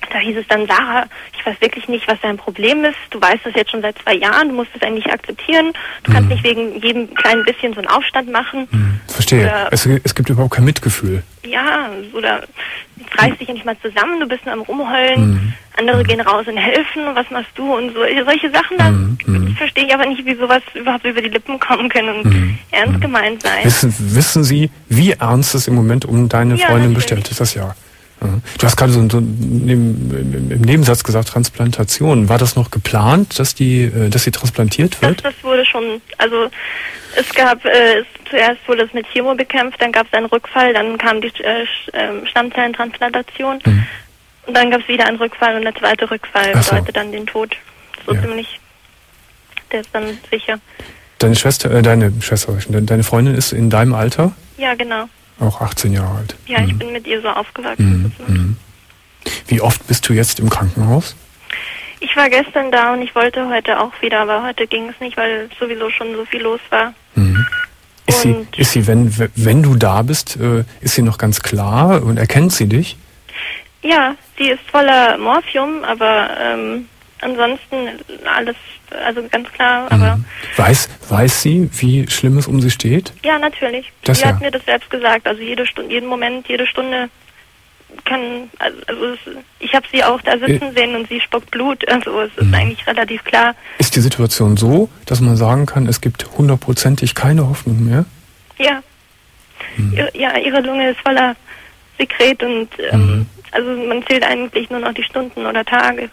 da hieß es dann, Sarah, ich weiß wirklich nicht, was dein Problem ist. Du weißt das jetzt schon seit zwei Jahren, du musst es eigentlich akzeptieren. Du mhm. kannst nicht wegen jedem kleinen bisschen so einen Aufstand machen. Mhm. Verstehe. Oder, es, es gibt überhaupt kein Mitgefühl. Ja, oder reiß dich ja nicht mal zusammen, du bist nur am Rumheulen. Mhm. Andere mhm. gehen raus und helfen, was machst du? Und so solche Sachen, da mhm. verstehe ich aber nicht, wie sowas überhaupt über die Lippen kommen können und mhm. ernst gemeint sein. Wissen, wissen Sie, wie ernst es im Moment um deine ja, Freundin natürlich. bestellt ist? Das ja. Du hast gerade so, so im, im Nebensatz gesagt, Transplantation. War das noch geplant, dass die, dass sie transplantiert wird? Das, das wurde schon, also es gab, äh, zuerst wurde es mit Chemo bekämpft, dann gab es einen Rückfall, dann kam die äh, Stammzellentransplantation mhm. und dann gab es wieder einen Rückfall und der zweite Rückfall so. bedeutet dann den Tod. So ja. ziemlich, der ist dann sicher. Deine Schwester, äh, deine Schwester, deine Freundin ist in deinem Alter? Ja, genau. Auch achtzehn Jahre alt. Ja, mhm. ich bin mit ihr so aufgewachsen. Mhm. Mhm. Wie oft bist du jetzt im Krankenhaus? Ich war gestern da und ich wollte heute auch wieder, aber heute ging es nicht, weil sowieso schon so viel los war. Mhm. Ist sie, ist sie wenn, wenn du da bist, äh, ist sie noch ganz klar und erkennt sie dich? Ja, sie ist voller Morphium, aber ähm, ansonsten alles, also ganz klar, aber... Mhm. Weiß, weiß sie, wie schlimm es um sie steht? Ja, natürlich. Das sie ja. hat mir das selbst gesagt, also jede Stunde, jeden Moment, jede Stunde kann, also, also es, ich habe sie auch da sitzen äh, sehen und sie spuckt Blut, also es ist mhm. eigentlich relativ klar. Ist die Situation so, dass man sagen kann, es gibt hundertprozentig keine Hoffnung mehr? Ja. Mhm. Ihre, ja, ihre Lunge ist voller Sekret und ähm, mhm. also man zählt eigentlich nur noch die Stunden oder Tage.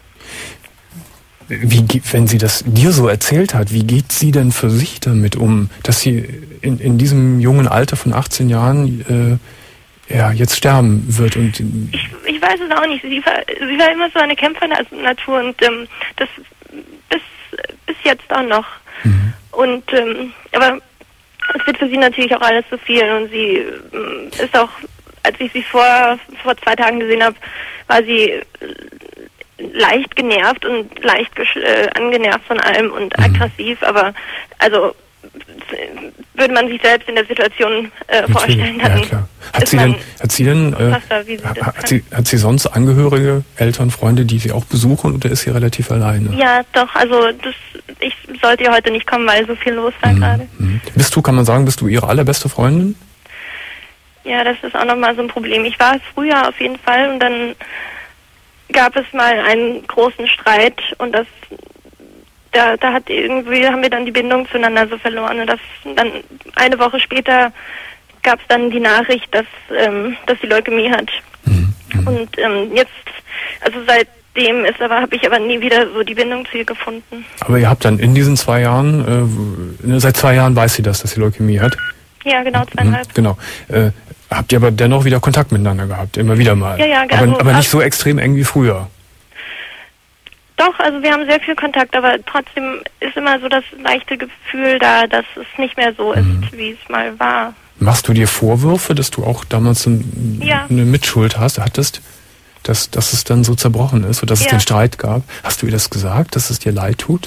Wie, wenn sie das dir so erzählt hat, wie geht sie denn für sich damit um, dass sie in, in diesem jungen Alter von achtzehn Jahren äh, ja, jetzt sterben wird? Und ich, ich weiß es auch nicht. Sie war, sie war immer so eine Kämpfernatur und ähm, das bis, bis jetzt auch noch. Mhm. Und ähm, aber es wird für sie natürlich auch alles zu viel und sie ähm, ist auch, als ich sie vor, vor zwei Tagen gesehen habe, war sie leicht genervt und leicht äh, angenervt von allem und mhm. aggressiv, aber also würde man sich selbst in der Situation äh, vorstellen, dann ja, klar. Hat sie denn, hat sie denn, äh, sie hat, sie, hat sie sonst Angehörige, Eltern, Freunde, die sie auch besuchen, oder ist sie relativ alleine? Ja, doch, also das, ich sollte ja heute nicht kommen, weil so viel los war mhm. gerade. Mhm. Bist du, kann man sagen, bist du ihre allerbeste Freundin? Ja, das ist auch nochmal so ein Problem. Ich war es früher auf jeden Fall und dann gab es mal einen großen Streit und das da, da hat irgendwie haben wir dann die Bindung zueinander so verloren und das dann eine Woche später gab es dann die Nachricht, dass ähm, dass sie Leukämie hat. Mhm. Und ähm, jetzt, also seitdem ist aber habe ich aber nie wieder so die Bindung zu ihr gefunden. Aber ihr habt dann in diesen zwei Jahren, äh, seit zwei Jahren weiß sie das, dass sie Leukämie hat? Ja, genau, zweieinhalb. Mhm, genau. Äh, habt ihr aber dennoch wieder Kontakt miteinander gehabt, immer wieder mal? Ja, ja, aber, also, aber nicht so extrem eng wie früher? Doch, also wir haben sehr viel Kontakt, aber trotzdem ist immer so das leichte Gefühl da, dass es nicht mehr so ist, mhm. wie es mal war. Machst du dir Vorwürfe, dass du auch damals ein, ja. eine Mitschuld hast, hattest, dass, dass es dann so zerbrochen ist oder dass ja. es den Streit gab? Hast du ihr das gesagt, dass es dir leid tut?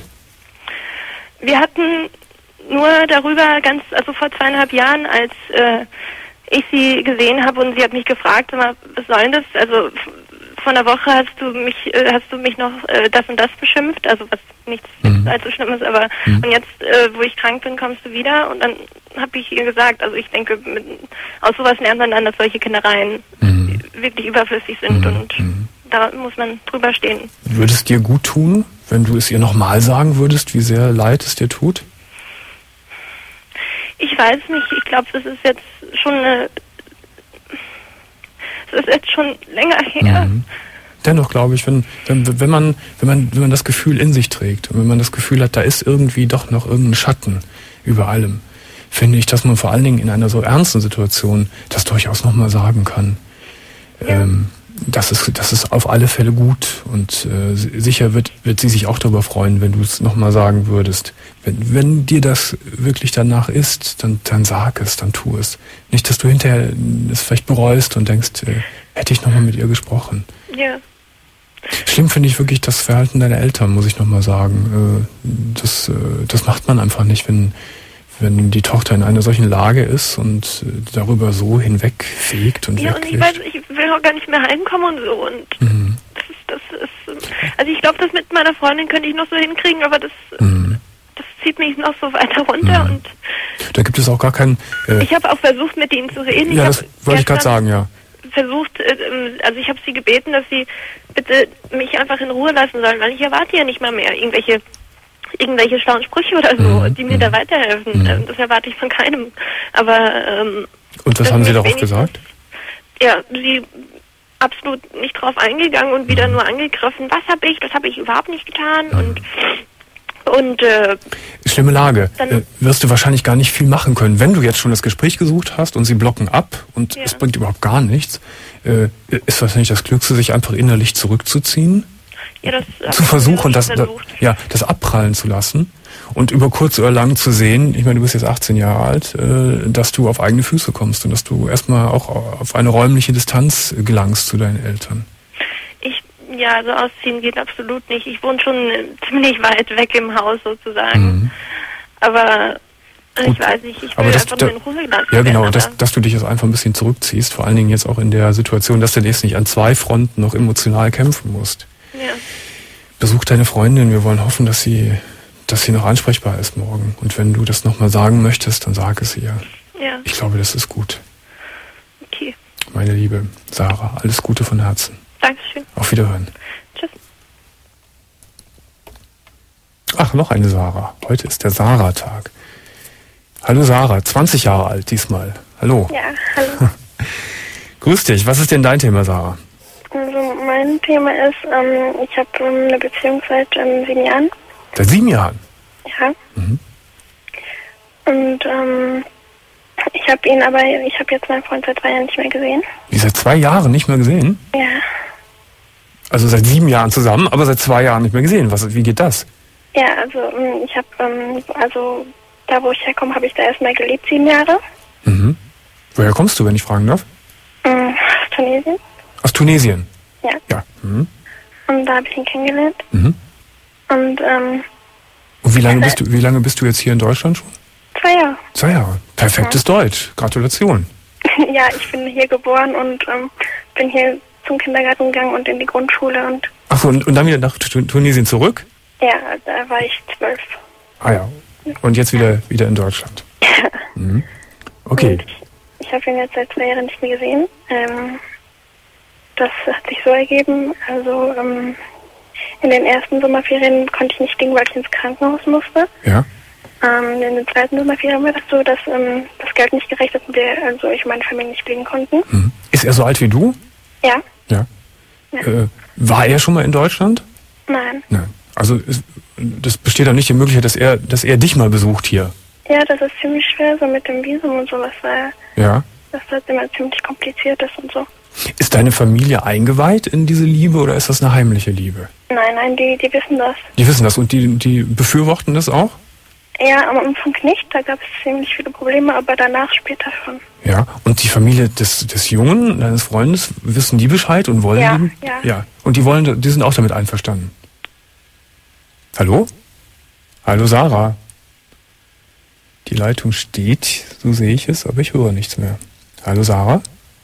Wir hatten nur darüber ganz, also vor zweieinhalb Jahren, als äh, ich sie gesehen habe und sie hat mich gefragt, was soll denn das? Also vor einer Woche hast du mich, äh, hast du mich noch äh, das und das beschimpft, also was nichts mhm. allzu schlimm ist, aber mhm. und jetzt, äh, wo ich krank bin, kommst du wieder und dann habe ich ihr gesagt, also ich denke, mit, aus sowas lernt man dann, dass solche Kindereien mhm. wirklich überflüssig sind mhm. und mhm. da muss man drüber stehen. Würde es dir gut tun, wenn du es ihr nochmal sagen würdest, wie sehr leid es dir tut? Ich weiß nicht, ich glaube, das ist jetzt schon eine, das ist jetzt schon länger her. Mhm. Dennoch glaube ich, wenn, wenn, wenn man, wenn man, wenn man das Gefühl in sich trägt und wenn man das Gefühl hat, da ist irgendwie doch noch irgendein Schatten über allem, finde ich, dass man vor allen Dingen in einer so ernsten Situation das durchaus nochmal sagen kann. Ja. Ähm, das ist, das ist auf alle Fälle gut und äh, sicher wird, wird sie sich auch darüber freuen, wenn du es nochmal sagen würdest. Wenn, wenn dir das wirklich danach ist, dann, dann sag es, dann tu es. Nicht, dass du hinterher es vielleicht bereust und denkst, äh, hätte ich nochmal mit ihr gesprochen. Ja. Schlimm finde ich wirklich das Verhalten deiner Eltern, muss ich nochmal sagen. Äh, das, äh, das macht man einfach nicht, wenn, wenn die Tochter in einer solchen Lage ist und darüber so hinwegfegt und ja, wegwischt. Und ich weiß, ich will auch gar nicht mehr heimkommen und so. Und mhm. das ist, das ist, also ich glaube, das mit meiner Freundin könnte ich noch so hinkriegen, aber das, mhm. das zieht mich noch so weiter runter. Mhm. Und da gibt es auch gar keinen... Äh, ich habe auch versucht, mit ihnen zu reden. Ja, ich das wollte ich gerade sagen, ja. versucht, also ich habe sie gebeten, dass sie bitte mich einfach in Ruhe lassen sollen, weil ich erwarte ja nicht mal mehr irgendwelche irgendwelche schlauen Sprüche oder so, mhm. die mir mhm. da weiterhelfen. Mhm. Das erwarte ich von keinem. Aber ähm, und was haben Sie darauf gesagt? Ja, sie absolut nicht drauf eingegangen und wieder mhm. nur angegriffen. Was habe ich? Das habe ich überhaupt nicht getan. Mhm. Und und äh, schlimme Lage. Äh, wirst du wahrscheinlich gar nicht viel machen können. Wenn du jetzt schon das Gespräch gesucht hast und sie blocken ab und ja. es bringt überhaupt gar nichts, äh, ist wahrscheinlich das Klügste, sich einfach innerlich zurückzuziehen. Ja, das zu versuchen, das, das, ja, das abprallen zu lassen und über kurz oder lang zu sehen, ich meine, du bist jetzt achtzehn Jahre alt, äh, dass du auf eigene Füße kommst und dass du erstmal auch auf eine räumliche Distanz gelangst zu deinen Eltern. Ich, ja, also ausziehen geht absolut nicht. Ich wohne schon ziemlich weit weg im Haus sozusagen. Mhm. Aber ich Gut. weiß nicht, ich will das, einfach da, nur in Ruhe gelassen Ja, genau, dass, dass du dich jetzt einfach ein bisschen zurückziehst, vor allen Dingen jetzt auch in der Situation, dass du jetzt nicht an zwei Fronten noch emotional kämpfen musst. Ja. Besuch deine Freundin, wir wollen hoffen, dass sie, dass sie noch ansprechbar ist morgen. Und wenn du das nochmal sagen möchtest, dann sag es ihr. Ja. Ich glaube, das ist gut. Okay. Meine liebe Sarah, alles Gute von Herzen. Dankeschön. Auf Wiederhören. Tschüss. Ach, noch eine Sarah. Heute ist der Sarah-Tag. Hallo Sarah, zwanzig Jahre alt diesmal. Hallo. Ja, hallo. Grüß dich. Was ist denn dein Thema, Sarah? Also mein Thema ist, ähm, ich habe ähm, eine Beziehung seit ähm, sieben Jahren. Seit sieben Jahren? Ja. Mhm. Und ähm, ich habe ihn aber, ich habe jetzt meinen Freund seit zwei Jahren nicht mehr gesehen. Wie, seit zwei Jahren nicht mehr gesehen? Ja. Also seit sieben Jahren zusammen, aber seit zwei Jahren nicht mehr gesehen. Was, wie geht das? Ja, also ich habe, ähm, also da wo ich herkomme, habe ich da erstmal gelebt, sieben Jahre. Mhm. Woher kommst du, wenn ich fragen darf? Ähm, aus Tunesien. Aus Tunesien? Ja. Ja. Mhm. Und da habe ich ihn kennengelernt. Mhm. Und, ähm... Und wie lange bist du, wie lange bist du jetzt hier in Deutschland schon? Zwei Jahre. Zwei Jahre. Perfektes ja. Deutsch. Gratulation. Ja, ich bin hier geboren und ähm, bin hier zum Kindergarten gegangen und in die Grundschule und... Ach so, und, und dann wieder nach Tunesien zurück? Ja, da war ich zwölf. Ah ja. Und jetzt wieder, wieder in Deutschland? Ja. Mhm. Okay. Und ich ich habe ihn jetzt seit zwei Jahren nicht mehr gesehen. Ähm... Das hat sich so ergeben, also ähm, in den ersten Sommerferien konnte ich nicht fliegen, weil ich ins Krankenhaus musste. Ja. Ähm, in den zweiten Sommerferien war das so, dass ähm, das Geld nicht gereicht hat und wir, also ich und meine Familie nicht fliegen konnten. Mhm. Ist er so alt wie du? Ja. Ja. ja. Äh, war er schon mal in Deutschland? Nein. Nein. Also ist, das besteht auch nicht die Möglichkeit, dass er, dass er dich mal besucht hier? Ja, das ist ziemlich schwer, so mit dem Visum und sowas, weil ja. das halt immer ziemlich kompliziert ist und so. Ist deine Familie eingeweiht in diese Liebe oder ist das eine heimliche Liebe? Nein, nein, die, die wissen das. Die wissen das und die, die befürworten das auch? Ja, am Anfang nicht, da gab es ziemlich viele Probleme, aber danach später schon. Ja, und die Familie des, des Jungen, deines Freundes, wissen die Bescheid und wollen ja, den? Ja, ja. Und die wollen, die sind auch damit einverstanden. Hallo? Hallo Sarah. Die Leitung steht, so sehe ich es, aber ich höre nichts mehr. Hallo Sarah?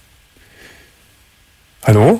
Hallo?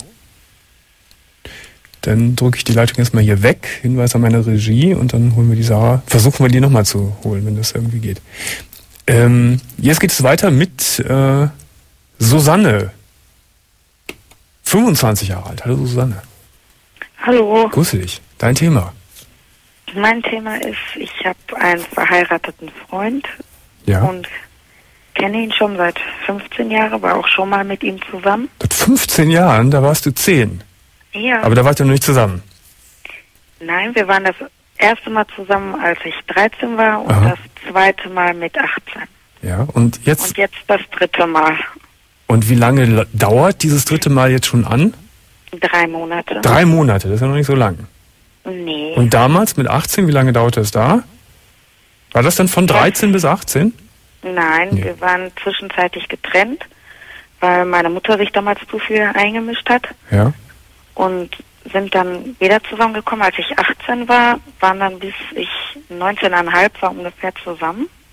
Dann drücke ich die Leitung erstmal hier weg, Hinweis an meine Regie und dann holen wir die Sarah, versuchen wir die nochmal zu holen, wenn das irgendwie geht. Ähm, jetzt geht es weiter mit äh, Susanne. fünfundzwanzig Jahre alt. Hallo Susanne. Hallo. Grüße dich. Dein Thema. Mein Thema ist, ich habe einen verheirateten Freund ja. und kenne ihn schon seit fünfzehn Jahren, war auch schon mal mit ihm zusammen. Seit fünfzehn Jahren? Da warst du zehn. Ja. Aber da wart ihr noch nicht zusammen? Nein, wir waren das erste Mal zusammen, als ich dreizehn war und Aha. das zweite Mal mit achtzehn. Ja, und jetzt? Und jetzt das dritte Mal. Und wie lange dauert dieses dritte Mal jetzt schon an? Drei Monate. Drei Monate, das ist ja noch nicht so lang. Nee. Und damals mit achtzehn, wie lange dauerte es da? War das dann von dreizehn bis achtzehn? Nein, nee. Wir waren zwischenzeitlich getrennt, weil meine Mutter sich damals zu viel eingemischt hat. Ja. Und sind dann wieder zusammengekommen. Als ich achtzehn war, waren dann bis ich neunzehn Komma fünf war ungefähr zusammen.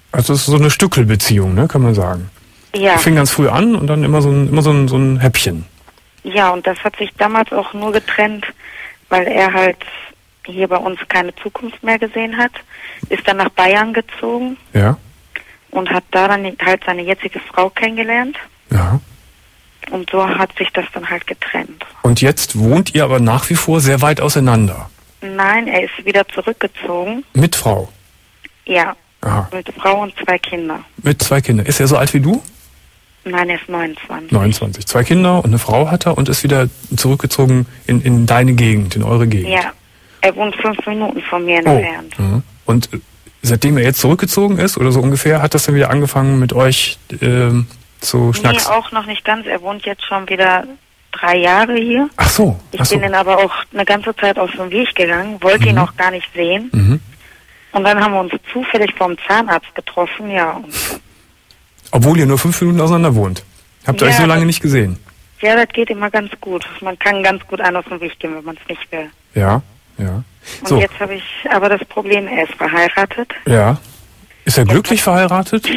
Also es ist so eine Stückelbeziehung, ne, kann man sagen. Ja. Fing ganz früh an und dann immer so ein, immer so ein, so ein Häppchen. Ja, und das hat sich damals auch nur getrennt, weil er halt hier bei uns keine Zukunft mehr gesehen hat. Ist dann nach Bayern gezogen. Ja. Und hat da dann halt seine jetzige Frau kennengelernt. Ja. Und so hat sich das dann halt getrennt. Und jetzt wohnt ihr aber nach wie vor sehr weit auseinander? Nein, er ist wieder zurückgezogen. Mit Frau? Ja. Aha. Mit Frau und zwei Kinder. Mit zwei Kindern. Ist er so alt wie du? Nein, er ist neunundzwanzig. neunundzwanzig. Zwei Kinder und eine Frau hat er und ist wieder zurückgezogen in, in deine Gegend, in eure Gegend. Ja. Er wohnt fünf Minuten von mir oh. entfernt. Mhm. Und seitdem er jetzt zurückgezogen ist oder so ungefähr, hat das dann wieder angefangen mit euch ähm, zu schnacksen? Nee, auch noch nicht ganz. Er wohnt jetzt schon wieder drei Jahre hier. Ach so. Ich Ach so. bin ihn aber auch eine ganze Zeit aus dem Weg gegangen, wollte mhm. ihn auch gar nicht sehen. Mhm. Und dann haben wir uns zufällig vom Zahnarzt getroffen, ja. Und obwohl ihr nur fünf Minuten auseinander wohnt. Habt ihr ja, euch so lange das, nicht gesehen? Ja, das geht immer ganz gut. Man kann ganz gut einen aus dem Weg gehen, wenn man es nicht will. Ja, ja. Und so. jetzt habe ich aber das Problem, er ist verheiratet. Ja. Ist er glücklich verheiratet?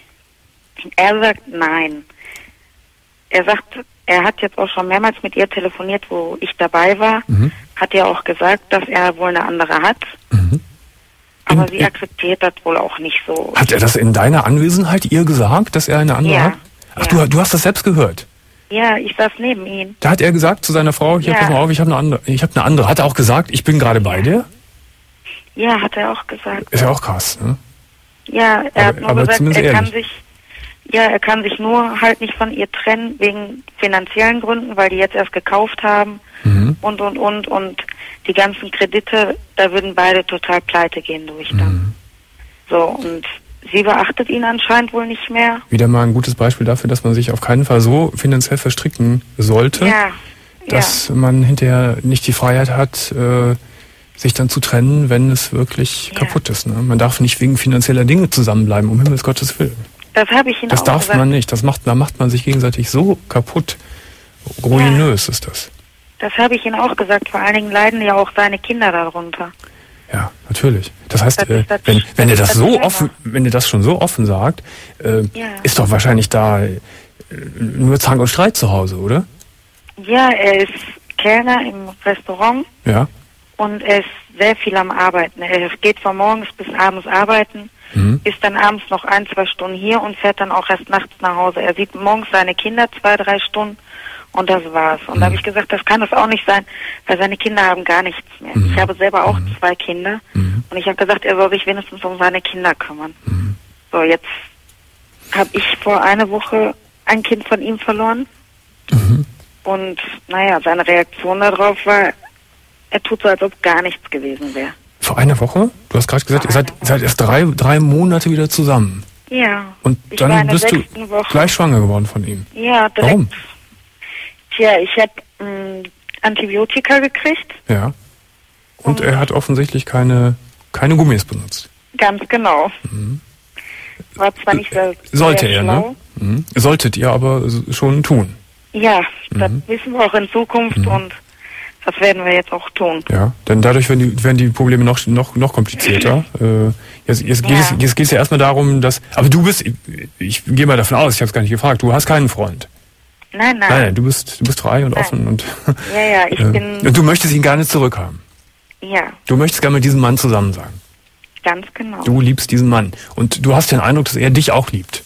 Er sagt nein. Er sagt, er hat jetzt auch schon mehrmals mit ihr telefoniert, wo ich dabei war. Mhm. Hat ja auch gesagt, dass er wohl eine andere hat. Mhm. Aber in, sie akzeptiert das wohl auch nicht so. Hat er das in deiner Anwesenheit ihr gesagt, dass er eine andere ja, hat? Ach, ja. du, du hast das selbst gehört? Ja, ich saß neben ihm. Da hat er gesagt zu seiner Frau, hier, ja. pass mal auf, ich habe eine andere. Ich habe eine andere. Hat er auch gesagt, ich bin gerade bei dir? Ja, hat er auch gesagt. Ist ja auch krass, ne? Ja, er aber, hat nur aber gesagt, er ehrlich. kann sich, ja, er kann sich nur halt nicht von ihr trennen wegen finanziellen Gründen, weil die jetzt erst gekauft haben mhm. und und und und die ganzen Kredite, da würden beide total pleite gehen durch dann. Mhm. So, und sie beachtet ihn anscheinend wohl nicht mehr. Wieder mal ein gutes Beispiel dafür, dass man sich auf keinen Fall so finanziell verstricken sollte, ja, dass ja. man hinterher nicht die Freiheit hat, äh, sich dann zu trennen, wenn es wirklich ja. kaputt ist. Ne? Man darf nicht wegen finanzieller Dinge zusammenbleiben, um Himmels Gottes Willen. Das habe ich Ihnen Das auch darf gesagt. man nicht. Das macht, da macht man sich gegenseitig so kaputt. Ruinös ja. ist das. Das habe ich Ihnen auch gesagt. Vor allen Dingen leiden ja auch seine Kinder darunter. Ja, natürlich. Das heißt, das äh, das wenn, wenn er das, das so offen, wenn er das schon so offen sagt, äh, ja. ist doch wahrscheinlich da äh, nur Zank und Streit zu Hause, oder? Ja, er ist Kellner im Restaurant. Ja. Und er ist sehr viel am Arbeiten. Er geht von morgens bis abends arbeiten, mhm. ist dann abends noch ein, zwei Stunden hier und fährt dann auch erst nachts nach Hause. Er sieht morgens seine Kinder zwei, drei Stunden und das war's. Und mhm. da habe ich gesagt, das kann es auch nicht sein, weil seine Kinder haben gar nichts mehr. Mhm. Ich habe selber auch mhm. zwei Kinder mhm. und ich habe gesagt, er soll sich wenigstens um seine Kinder kümmern. Mhm. So, jetzt habe ich vor einer Woche ein Kind von ihm verloren mhm. und naja, seine Reaktion darauf war, er tut so, als ob gar nichts gewesen wäre. Vor einer Woche? Du hast gerade gesagt, ihr seid, seid erst drei, drei Monate wieder zusammen. Ja. Und ich war dann in der bist du sechsten Woche. gleich schwanger geworden von ihm. Ja, direkt. Warum? Tja, ich habe ähm, Antibiotika gekriegt. Ja. Und, Und er hat offensichtlich keine, keine Gummis benutzt. Ganz genau. Mhm. War zwar nicht sehr Sollte sehr er, schlau. ne? Mhm. Solltet ihr aber schon tun. Ja, das Mhm. wissen wir auch in Zukunft Mhm. und das werden wir jetzt auch tun. Ja, denn dadurch werden die, werden die Probleme noch, noch, noch komplizierter. äh, jetzt, jetzt, geht Ja. es, jetzt geht es ja erstmal darum, dass... Aber du bist... Ich, ich gehe mal davon aus, ich habe es gar nicht gefragt, du hast keinen Freund. Nein, nein. Nein, nein, du bist, du bist frei und Nein. offen und... Ja, ja, ich äh, bin... und du möchtest ihn gerne zurückhaben. Ja, Du möchtest gerne mit diesem Mann zusammen sein. ganz genau. Du liebst diesen Mann. Und du hast den Eindruck, dass er dich auch liebt.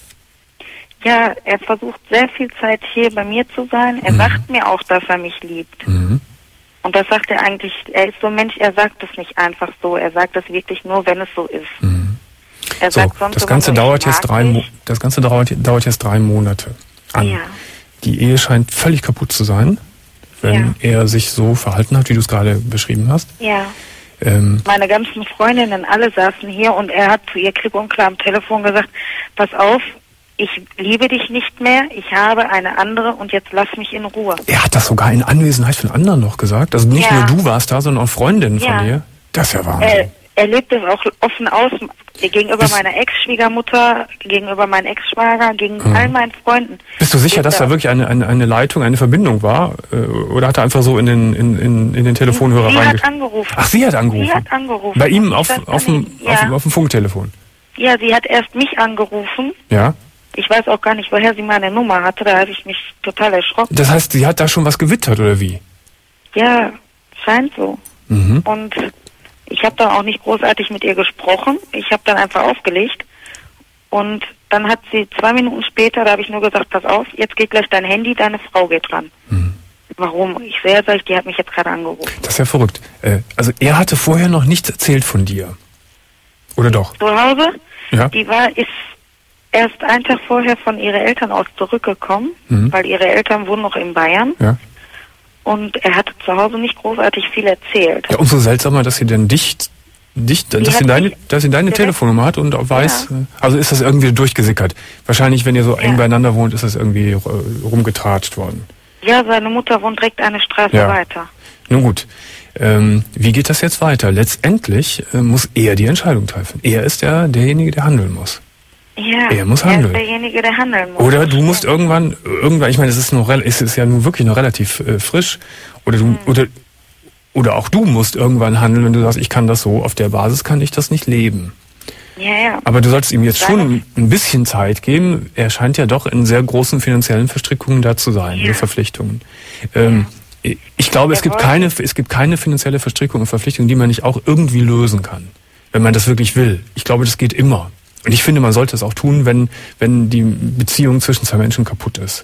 Ja, er versucht sehr viel Zeit hier bei mir zu sein. Er Mhm. sagt mir auch, dass er mich liebt. Mhm. Und das sagt er eigentlich, er ist so ein Mensch, er sagt es nicht einfach so, er sagt es wirklich nur, wenn es so ist. Mhm. Er So, sagt sonst das sogar Ganze nur, dauert ich jetzt mag drei, Mo dich. das Ganze dauert, dauert jetzt drei Monate an. Ja, Die Ehe scheint völlig kaputt zu sein, wenn er sich so verhalten hat, wie du es gerade beschrieben hast. ja. Ähm, Meine ganzen Freundinnen, alle saßen hier und er hat zu ihr klipp und klar am Telefon gesagt, pass auf, ich liebe dich nicht mehr, ich habe eine andere und jetzt lass mich in Ruhe. er hat das sogar in Anwesenheit von anderen noch gesagt. Also nicht Ja. nur du warst da, sondern auch Freundinnen Ja. von dir. Das ist ja Wahnsinn. Er, er lebt es auch offen aus, gegenüber Bist- meiner Ex-Schwiegermutter, gegenüber meinem Ex-Schwager, gegen Mhm. all meinen Freunden. Bist du sicher, Lebt dass er- da wirklich eine, eine, eine Leitung, eine Verbindung war? Äh, Oder hat er einfach so in den, in, in, in den Telefonhörer Sie hat reingeschrieben? angerufen. Ach, sie hat angerufen? Sie hat angerufen. Bei ihm Ich auf, saß auf, dem, daneben. auf, Ja. auf dem Funktelefon? Ja, sie hat erst mich angerufen. Ja. Ich weiß auch gar nicht, woher sie meine Nummer hatte. Da habe ich mich total erschrocken. Das heißt, sie hat da schon was gewittert, oder wie? Ja, scheint so. Mhm. Und ich habe dann auch nicht großartig mit ihr gesprochen. Ich habe dann einfach aufgelegt. Und dann hat sie zwei Minuten später, da habe ich nur gesagt, pass auf, jetzt geht gleich dein Handy, deine Frau geht dran. Mhm. Warum? Ich sehe, sag ich, die hat mich jetzt gerade angerufen. Das ist ja verrückt. Äh, also er hatte vorher noch nichts erzählt von dir. Oder doch? Zu Hause? Ja. Die war, ist erst einen Tag vorher von ihren Eltern aus zurückgekommen, Mhm. weil ihre Eltern wohnen noch in Bayern. Ja. Und er hatte zu Hause nicht großartig viel erzählt. Ja, umso seltsamer, dass sie dann dicht, dicht, dass hat sie deine, mich dass sie deine direkt- Telefonnummer hat und auch weiß, Ja. äh, also ist das irgendwie durchgesickert. Wahrscheinlich, wenn ihr so eng Ja. beieinander wohnt, ist das irgendwie äh, rumgetratscht worden. Ja, seine Mutter wohnt direkt eine Straße Ja. weiter. Nun gut, ähm, wie geht das jetzt weiter? Letztendlich äh, muss er die Entscheidung treffen. Er ist der, derjenige, der handeln muss. Ja, Er muss er handeln. ist derjenige, der handeln muss. Oder du musst irgendwann, irgendwann, ich meine, es ist noch, rel- es ist ja nun wirklich noch relativ äh, frisch. Oder du, Mhm. oder, oder auch du musst irgendwann handeln, wenn du sagst, ich kann das so, auf der Basis kann ich das nicht leben. Ja, ja. Aber du solltest ihm jetzt Seine- schon ein bisschen Zeit geben. Er scheint ja doch in sehr großen finanziellen Verstrickungen da zu sein, Ja. mit Verpflichtungen. Ähm, ich glaube, es Er gibt wollte- keine, es gibt keine finanzielle Verstrickung und Verpflichtung, die man nicht auch irgendwie lösen kann, wenn man das wirklich will. Ich glaube, das geht immer. Und ich finde, man sollte es auch tun, wenn, wenn die Beziehung zwischen zwei Menschen kaputt ist.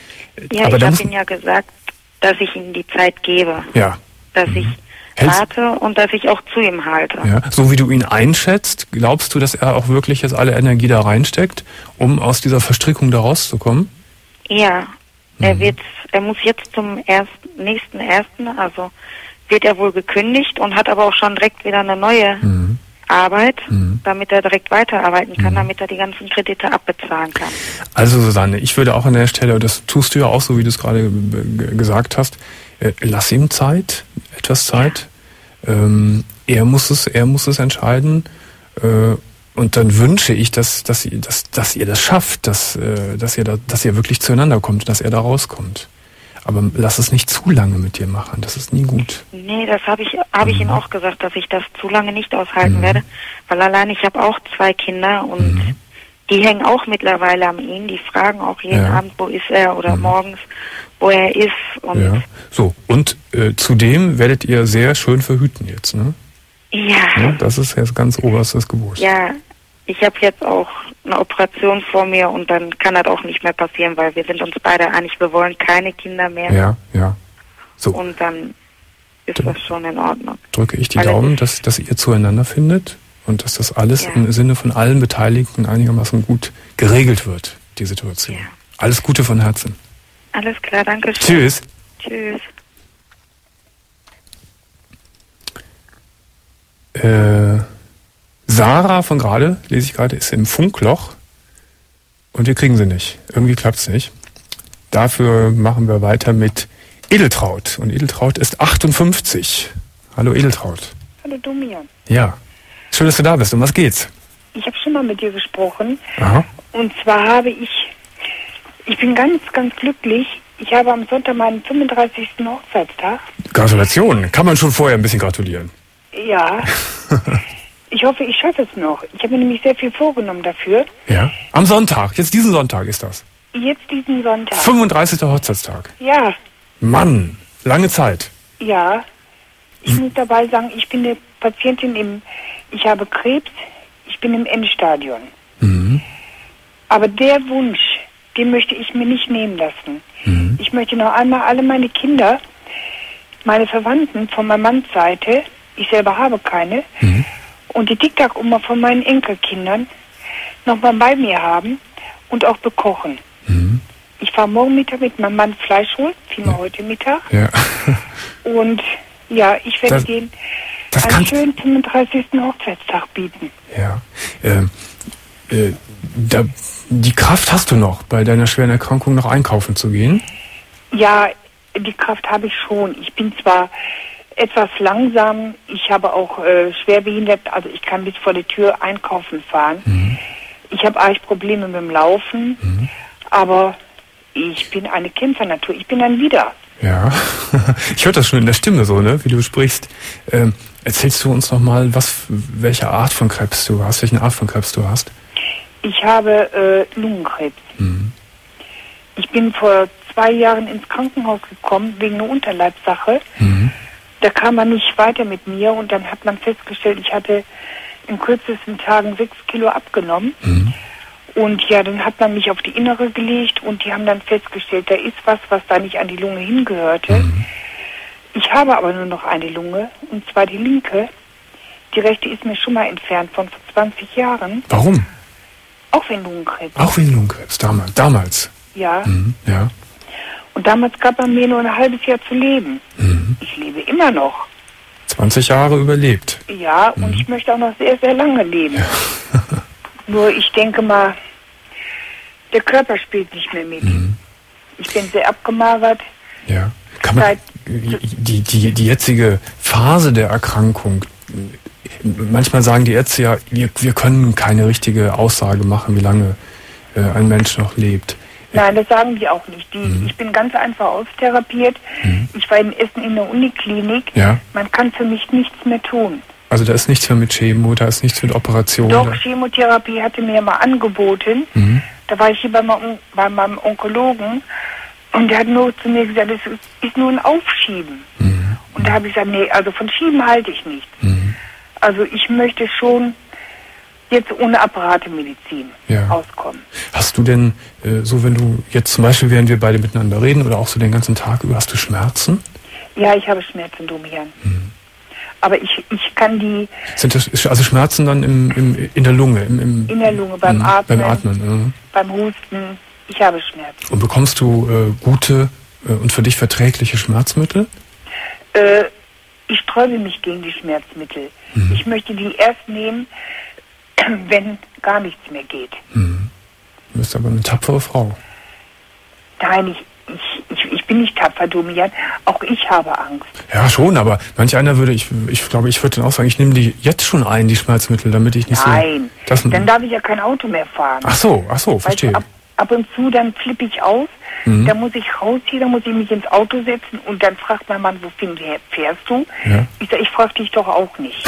Ja, Aber ich da habe muss- ihm ja gesagt, dass ich ihm die Zeit gebe. Ja. Dass ich Hältst- warte und dass ich auch zu ihm halte. Ja, so wie du ihn einschätzt, glaubst du, dass er auch wirklich jetzt alle Energie da reinsteckt, um aus dieser Verstrickung da rauszukommen? Ja, er Mhm. wird, er muss jetzt zum ersten, nächsten ersten, also wird er wohl gekündigt und hat aber auch schon direkt wieder eine neue Mhm. Arbeit, Mhm. damit er direkt weiterarbeiten kann, Mhm. damit er die ganzen Kredite abbezahlen kann. Also Susanne, ich würde auch an der Stelle, das tust du ja auch so, wie du es gerade g- gesagt hast, äh, lass ihm Zeit, etwas Zeit. Ähm, er muss es, er muss es entscheiden. Äh, und dann wünsche ich, dass, dass, ihr- dass, dass ihr das schafft, dass, äh, dass ihr da, dass ihr wirklich zueinander kommt, dass er da rauskommt. Aber lass es nicht zu lange mit dir machen. Das ist nie gut. Nee, das habe ich, habe ich ihm auch gesagt, dass ich das zu lange nicht aushalten Mhm. werde, weil allein ich habe auch zwei Kinder und Mhm. die hängen auch mittlerweile an ihm, die fragen auch jeden Ja. Abend, wo ist er oder Mhm. morgens, wo er ist und Ja. So. Und äh, zudem werdet ihr sehr schön verhüten jetzt, ne? ja, Ja, das ist jetzt ganz oberstes Gebot. ja, ich habe jetzt auch eine Operation vor mir und dann kann das auch nicht mehr passieren, weil wir sind uns beide einig, wir wollen keine Kinder mehr Ja, ja. So. und dann ist das schon in Ordnung. Drücke ich die Alles Daumen, ist- dass, dass ihr zueinander findet und dass das alles Ja. im Sinne von allen Beteiligten einigermaßen gut geregelt wird, die Situation. Ja. Alles Gute von Herzen. Alles klar, danke schön. Tschüss. Tschüss. Äh, Sarah von gerade, lese ich gerade, ist im Funkloch und wir kriegen sie nicht. Irgendwie klappt's nicht. Dafür machen wir weiter mit Edeltraut. Und Edeltraut ist achtundfünfzig. Hallo Edeltraut. Hallo Domian. Ja. Schön, dass du da bist. Um was geht's? Ich habe schon mal mit dir gesprochen. Aha. Und zwar habe ich, ich bin ganz, ganz glücklich. Ich habe am Sonntag meinen fünfunddreißigsten Hochzeitstag. Gratulation. Kann man schon vorher ein bisschen gratulieren. Ja. Ich hoffe, ich schaffe es noch. Ich habe mir nämlich sehr viel vorgenommen dafür. Ja. Am Sonntag. Jetzt diesen Sonntag ist das. Jetzt diesen Sonntag. fünfunddreißigster Hochzeitstag. Ja, Mann. Lange Zeit. ja. Ich muss dabei sagen, ich bin eine Patientin im, ich habe Krebs, ich bin im Endstadion. Mhm. Aber der Wunsch, den möchte ich mir nicht nehmen lassen. Mhm. Ich möchte noch einmal alle meine Kinder, meine Verwandten von meiner Manns Seite, ich selber habe keine, Mhm. und die Tic-Tac-Oma von meinen Enkelkindern nochmal bei mir haben und auch bekochen. Mhm. Ich fahre morgen Mittag mit meinem Mann Fleisch holen, vielmehr heute Mittag. Ja. Und ja, ich werde Das- denen das einen kannst- schönen fünfunddreißigsten Hochzeitstag bieten. Ja. Ähm, äh, da, die Kraft hast du noch, bei deiner schweren Erkrankung noch einkaufen zu gehen? Ja, die Kraft habe ich schon. Ich bin zwar etwas langsam, ich habe auch äh, schwerbehindert, also ich kann bis vor die Tür einkaufen fahren. Mhm. Ich habe eigentlich Probleme mit dem Laufen, Mhm. aber ich bin eine Kämpfernatur, ich bin ein Widder. Ja. Ich höre das schon in der Stimme so, ne, wie du sprichst. Ähm, Erzählst du uns noch mal, was, welche Art von Krebs du hast, welche Art von Krebs du hast? Ich habe äh, Lungenkrebs. Mhm. Ich bin vor zwei Jahren ins Krankenhaus gekommen wegen einer Unterleibssache. Mhm. Da kam man nicht weiter mit mir und dann hat man festgestellt, ich hatte in kürzesten Tagen sechs Kilo abgenommen. Mhm. Und ja, dann hat man mich auf die Innere gelegt und die haben dann festgestellt, da ist was, was da nicht an die Lunge hingehörte. Mhm. Ich habe aber nur noch eine Lunge, und zwar die linke. Die rechte ist mir schon mal entfernt von vor zwanzig Jahren. Warum? Auch wegen Lungenkrebs. Auch wegen Lungenkrebs, damals. damals. Ja. Mhm. Ja. Und damals gab man mir nur ein halbes Jahr zu leben. Mhm. Ich lebe immer noch. zwanzig Jahre überlebt. Ja, und Mhm. ich möchte auch noch sehr, sehr lange leben. Ja. Nur ich denke mal, der Körper spielt nicht mehr mit. Mhm. Ich bin sehr abgemagert. Ja. Kann man, Seit- die, die, die jetzige Phase der Erkrankung, manchmal sagen die Ärzte ja, wir, wir können keine richtige Aussage machen, wie lange äh, ein Mensch noch lebt. Nein, das sagen die auch nicht. Die, Mhm. Ich bin ganz einfach austherapiert. Mhm. Ich war in Essen in der Uniklinik. Ja. Man kann für mich nichts mehr tun. Also da ist nichts mehr mit Chemo, da ist nichts mit Operationen. Doch, da- Chemotherapie hatte mir mal angeboten. Mhm. Da war ich hier bei meinem, bei meinem Onkologen und der hat nur zu mir gesagt, es ist, ist nur ein Aufschieben. Mhm. Und da habe ich gesagt, nee, also von Schieben halte ich nichts. Mhm. Also ich möchte schon jetzt ohne Apparatemedizin Ja. auskommen. Hast du denn, äh, so wenn du jetzt zum Beispiel, während wir beide miteinander reden oder auch so den ganzen Tag über, hast du Schmerzen? Ja, ich habe Schmerzen, Domian. Aber ich, ich kann die Sind das also Schmerzen dann im, im, in der Lunge? Im, im, in der Lunge, beim Mhm, Atmen, Beim Atmen. beim Husten, ich habe Schmerzen. Ja. Und bekommst du äh, gute äh, und für dich verträgliche Schmerzmittel? Äh, ich sträube mich gegen die Schmerzmittel. Mhm. Ich möchte die erst nehmen, wenn gar nichts mehr geht. Mhm. Du bist aber eine tapfere Frau. Nein, ich, ich, ich, ich bin nicht tapfer, Domian. Auch ich habe Angst. Ja, schon, aber manch einer würde, ich, ich glaube, ich würde dann auch sagen, ich nehme die jetzt schon ein, die Schmerzmittel, damit ich nicht Nein, so... Das, dann darf ich ja kein Auto mehr fahren. ach so, ach so, Weißt du, verstehe. ab, ab und zu, dann flippe ich aus, Mhm. dann muss ich rausziehen, dann muss ich mich ins Auto setzen und dann fragt mein Mann, wohin fährst du? Ja. Ich sage, ich frage dich doch auch nicht.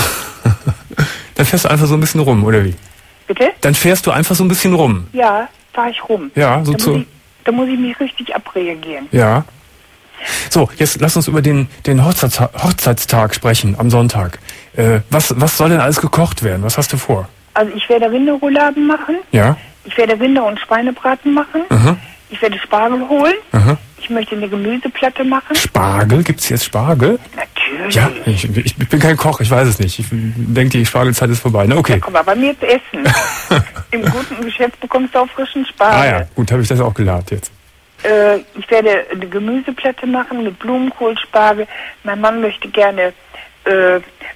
Dann fährst du einfach so ein bisschen rum, oder wie? Bitte? Dann fährst du einfach so ein bisschen rum. Ja, fahre ich rum. Ja, so da, zu... muss ich, da muss ich mich richtig abreagieren. Ja. So, jetzt lass uns über den, den Hochzeitstag, Hochzeitstag sprechen, am Sonntag. Äh, was, was soll denn alles gekocht werden? Was hast du vor? Also ich werde Rinderrouladen machen, Ja? ich werde Rinder- und Schweinebraten machen, Aha. ich werde Spargel holen, Aha. ich möchte eine Gemüseplatte machen. Spargel? Gibt's jetzt Spargel? Natürlich. Ja, ich, ich bin kein Koch, ich weiß es nicht. Ich denke, die Spargelzeit ist vorbei. Na, okay. Ja, komm mal bei mir zu essen. Im guten Geschäft bekommst du auch frischen Spargel. Ah ja, gut, habe ich das auch gelernt jetzt. Äh, ich werde eine Gemüseplatte machen mit Blumenkohl, Spargel. Mein Mann möchte gerne äh,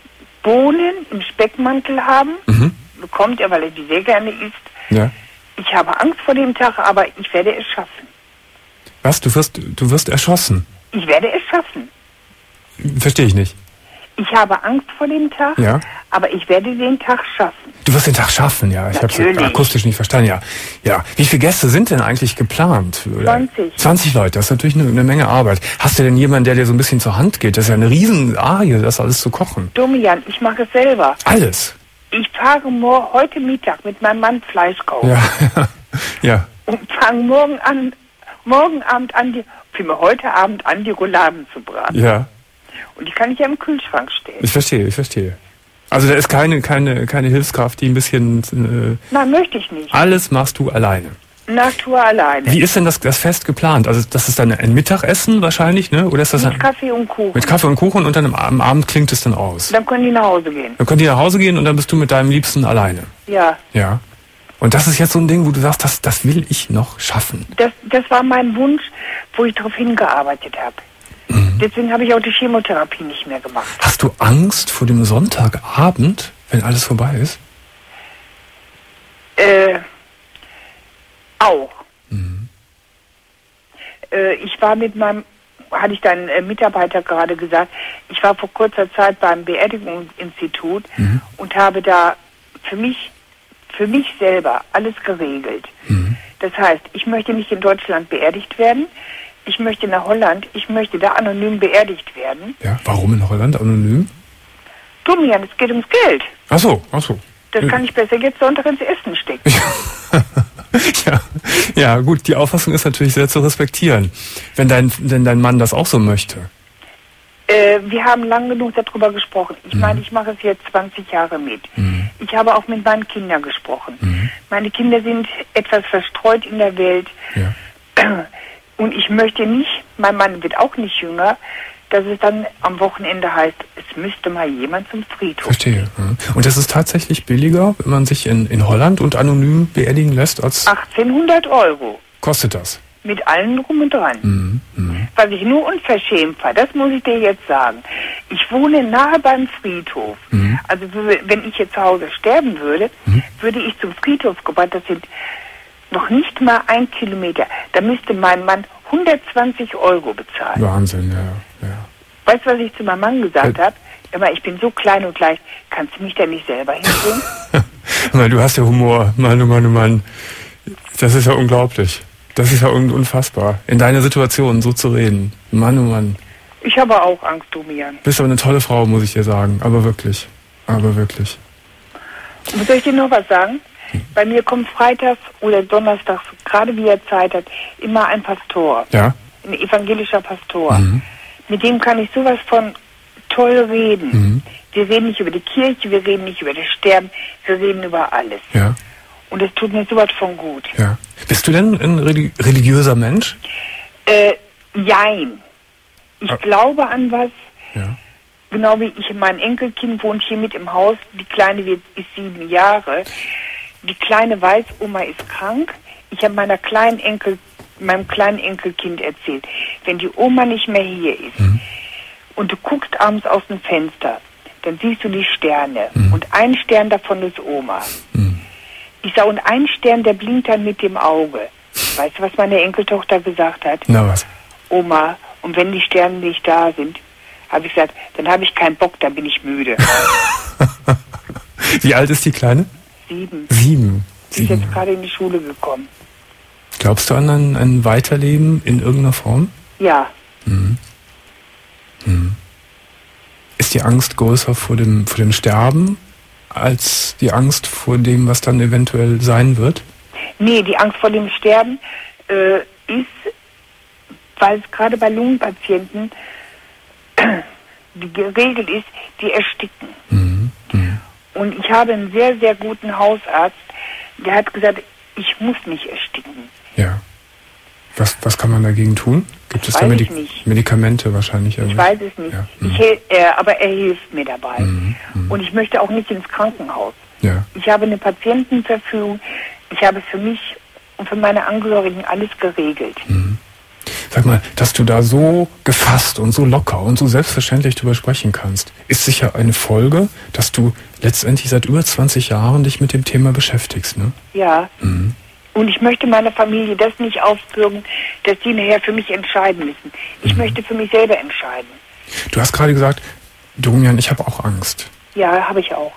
Bohnen im Speckmantel haben. Mhm. Bekommt er, weil er die sehr gerne isst. Ja. Ich habe Angst vor dem Tag, aber ich werde es schaffen. Was? Du wirst, du wirst erschossen? Ich werde es schaffen. Verstehe ich nicht. Ich habe Angst vor dem Tag, Ja. aber ich werde den Tag schaffen. Du wirst den Tag schaffen, ja. Ich habe es Natürlich. akustisch nicht verstanden, ja. Ja. Wie viele Gäste sind denn eigentlich geplant? Oder? zwanzig. zwanzig Leute, das ist natürlich eine, eine Menge Arbeit. Hast du denn jemanden, der dir so ein bisschen zur Hand geht? Das ist ja eine riesen Arie, das alles zu kochen. Domian, ich mache es selber. Alles. Ich fahre mor heute Mittag mit meinem Mann Fleisch kaufen. Ja. Ja. Und fange morgen an, morgen Abend an, die, vielmehr heute Abend an, die Rouladen zu braten. Ja. Und die kann ich ja im Kühlschrank stellen. Ich verstehe, ich verstehe. Also da ist keine, keine, keine Hilfskraft, die ein bisschen... Äh, Nein, möchte ich nicht. alles machst du alleine. Natur alleine. Wie ist denn das, das Fest geplant? Also das ist dann ein Mittagessen wahrscheinlich, ne? Oder ist das Mit ein, Kaffee und Kuchen. mit Kaffee und Kuchen und dann am, am Abend klingt es dann aus? Dann können die nach Hause gehen. Dann könnt ihr nach Hause gehen und dann bist du mit deinem Liebsten alleine. Ja. Ja. Und das ist jetzt so ein Ding, wo du sagst, das, das will ich noch schaffen. Das, das war mein Wunsch, wo ich darauf hingearbeitet habe. Mhm. Deswegen habe ich auch die Chemotherapie nicht mehr gemacht. Hast du Angst vor dem Sonntagabend, wenn alles vorbei ist? Äh, auch. Mhm. Äh, ich war mit meinem, hatte ich deinen äh, Mitarbeiter gerade gesagt, ich war vor kurzer Zeit beim Beerdigungsinstitut Mhm. und habe da für mich, für mich selber alles geregelt. Mhm. Das heißt, ich möchte nicht in Deutschland beerdigt werden. Ich möchte nach Holland, ich möchte da anonym beerdigt werden. Ja, warum in Holland anonym? Domian, es geht ums Geld. Ach so, ach so. Das kann ich besser jetzt Sonntag ins Essen stecken. ja, ja, gut, die Auffassung ist natürlich sehr zu respektieren, wenn dein, wenn dein Mann das auch so möchte. Äh, wir haben lang genug darüber gesprochen. Ich mhm. meine, ich mache es jetzt zwanzig Jahre mit. Mhm. Ich habe auch mit meinen Kindern gesprochen. Mhm. Meine Kinder sind etwas verstreut in der Welt. Ja. Und ich möchte nicht, mein Mann wird auch nicht jünger, dass es dann am Wochenende heißt, es müsste mal jemand zum Friedhof. Verstehe. Und das ist tatsächlich billiger, wenn man sich in, in Holland und anonym beerdigen lässt, als... achtzehnhundert Euro. Kostet das? Mit allen drum und dran. Mhm. Mhm. Was ich nur unverschämt war, das muss ich dir jetzt sagen. Ich wohne nahe beim Friedhof. Mhm. Also wenn ich jetzt zu Hause sterben würde, mhm. würde ich zum Friedhof gebracht. Das sind noch nicht mal ein Kilometer. Da müsste mein Mann hundertzwanzig Euro bezahlen. Wahnsinn, ja. ja. Weißt du, was ich zu meinem Mann gesagt habe? Aber ich bin so klein und leicht, kannst du mich da nicht selber hinbringen? Du hast ja Humor, Mann, oh Mann, oh Mann. Das ist ja unglaublich. Das ist ja un- unfassbar. In deiner Situation so zu reden. Mann, oh Mann. Ich habe auch Angst, Domian. Bist aber eine tolle Frau, muss ich dir sagen. Aber wirklich. Aber wirklich. Und soll ich dir noch was sagen? Bei mir kommt freitags oder donnerstags, gerade wie er Zeit hat, immer ein Pastor. Ja. Ein evangelischer Pastor. Mhm. Mit dem kann ich sowas von toll reden. Mhm. Wir reden nicht über die Kirche, wir reden nicht über das Sterben, wir reden über alles. Ja. Und es tut mir sowas von gut. Ja. Bist du denn ein religiöser Mensch? Äh, jein. Ich ah. glaube an was. Ja. Genau wie ich, mein Enkelkind wohnt hier mit im Haus. Die Kleine wird, ist sieben Jahre. Die Kleine weiß, Oma ist krank. Ich habe meiner kleinen Enkel, meinem kleinen Enkelkind erzählt, wenn die Oma nicht mehr hier ist mhm. und du guckst abends aus dem Fenster, dann siehst du die Sterne mhm. und ein Stern davon ist Oma. Mhm. Ich sage, und ein Stern, der blinkt dann mit dem Auge. Weißt du, was meine Enkeltochter gesagt hat? Na was? Oma, und wenn die Sterne nicht da sind, habe ich gesagt, dann habe ich keinen Bock, dann bin ich müde. Wie alt ist die Kleine? Sieben. Sieben. Sie ist jetzt gerade in die Schule gekommen. Glaubst du an ein, ein Weiterleben in irgendeiner Form? Ja. Mhm. Mhm. Ist die Angst größer vor dem, vor dem Sterben als die Angst vor dem, was dann eventuell sein wird? Nee, die Angst vor dem Sterben äh, ist, weil es gerade bei Lungenpatienten die Regel ist, die ersticken. Mhm. Mhm. Und ich habe einen sehr, sehr guten Hausarzt, der hat gesagt, ich muss nicht ersticken. Ja. Was, was kann man dagegen tun? Gibt das es da Medik- nicht. Medikamente wahrscheinlich? Ich weiß es nicht. Ja. Ich, äh, aber er hilft mir dabei. Mhm. Mhm. Und ich möchte auch nicht ins Krankenhaus. Ja. Ich habe eine Patientenverfügung. Ich habe für mich und für meine Angehörigen alles geregelt. Mhm. Sag mal, dass du da so gefasst und so locker und so selbstverständlich drüber sprechen kannst, ist sicher eine Folge, dass du letztendlich seit über zwanzig Jahren dich mit dem Thema beschäftigst, ne? Ja. Mhm. Und ich möchte meiner Familie das nicht aufbürgen, dass die nachher für mich entscheiden müssen. Ich mhm. möchte für mich selber entscheiden. Du hast gerade gesagt, Domian, ich habe auch Angst. Ja, habe ich auch.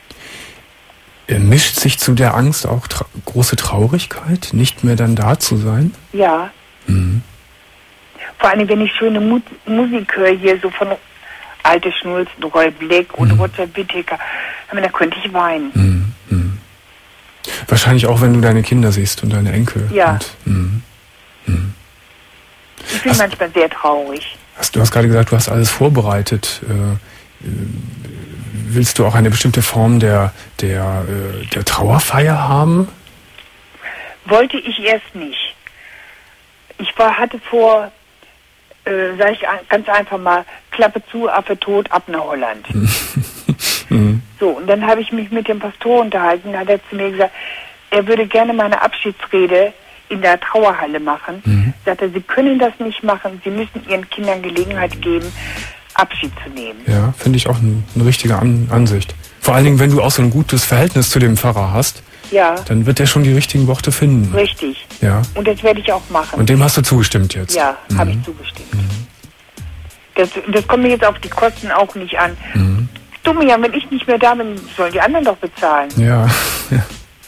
Mischt sich zu der Angst auch tra- große Traurigkeit, nicht mehr dann da zu sein? Ja. Mhm. Vor allem, wenn ich schöne Mu- Musik höre, hier so von Alte Schnulzen, Roy Black und mhm. Roger Whittaker, da könnte ich weinen. Mhm. Mhm. Wahrscheinlich auch, wenn du deine Kinder siehst und deine Enkel. Ja. Und, mhm. Mhm. Ich bin hast, manchmal sehr traurig. Hast, du hast gerade gesagt, du hast alles vorbereitet. Äh, äh, willst du auch eine bestimmte Form der, der, äh, der Trauerfeier haben? Wollte ich erst nicht. Ich war, hatte vor, äh, sag ich ganz einfach mal, Klappe zu, Affe tot, ab nach Holland. mhm. So, und dann habe ich mich mit dem Pastor unterhalten, da hat er zu mir gesagt, er würde gerne meine Abschiedsrede in der Trauerhalle machen. Mhm. Sagt er, Sie können das nicht machen, Sie müssen Ihren Kindern Gelegenheit geben, Abschied zu nehmen. Ja, finde ich auch ein, eine richtige An- Ansicht. Vor allen Dingen, wenn du auch so ein gutes Verhältnis zu dem Pfarrer hast, ja. dann wird der schon die richtigen Worte finden. Richtig. Ja. Und das werde ich auch machen. Und dem hast du zugestimmt jetzt? Ja, mhm. habe ich zugestimmt. Mhm. Das, das kommt mir jetzt auf die Kosten auch nicht an. Mhm. Domian, wenn ich nicht mehr da bin, sollen die anderen doch bezahlen. Ja. ja.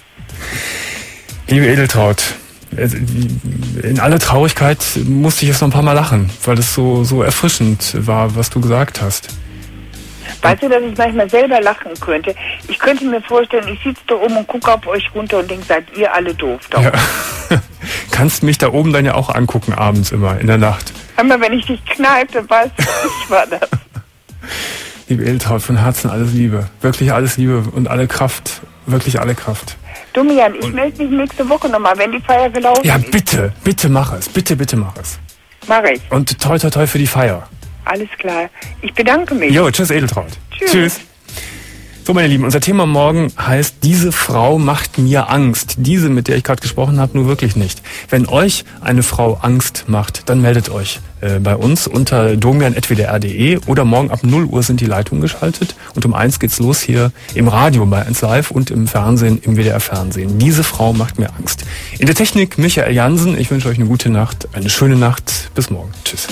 Liebe Edeltraut, in aller Traurigkeit musste ich jetzt noch ein paar Mal lachen, weil es so, so erfrischend war, was du gesagt hast. Weißt du, dass ich manchmal selber lachen könnte? Ich könnte mir vorstellen, ich sitze da oben und gucke auf euch runter und denke, seid ihr alle doof da ja. Kannst mich da oben dann ja auch angucken, abends immer, in der Nacht. Aber wenn ich dich kneipe, dann weißt du, ich war das. Liebe Edeltraud, von Herzen alles Liebe. Wirklich alles Liebe und alle Kraft. Wirklich alle Kraft. Domian, ich melde mich nächste Woche nochmal, wenn die Feier gelaufen ja, ist. Ja, bitte, bitte mach es. Bitte, bitte mach es. Mach ich. Und toi, toi, toi für die Feier. Alles klar. Ich bedanke mich. Jo, tschüss Edeltraud. Tschüss. Tschüss. So, meine Lieben, unser Thema morgen heißt, diese Frau macht mir Angst. Diese, mit der ich gerade gesprochen habe, nur wirklich nicht. Wenn euch eine Frau Angst macht, dann meldet euch äh, bei uns unter domian at w d r punkt d e oder morgen ab null Uhr sind die Leitungen geschaltet und um eins geht's los hier im Radio bei eins Live und im Fernsehen, im W D R Fernsehen. Diese Frau macht mir Angst. In der Technik Michael Jansen. Ich wünsche euch eine gute Nacht, eine schöne Nacht. Bis morgen. Tschüss.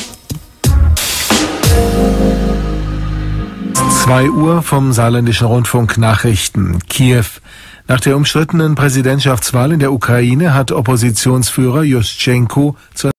zwei Uhr vom Saarländischen Rundfunk Nachrichten. Kiew. Nach der umstrittenen Präsidentschaftswahl in der Ukraine hat Oppositionsführer Juschtschenko zur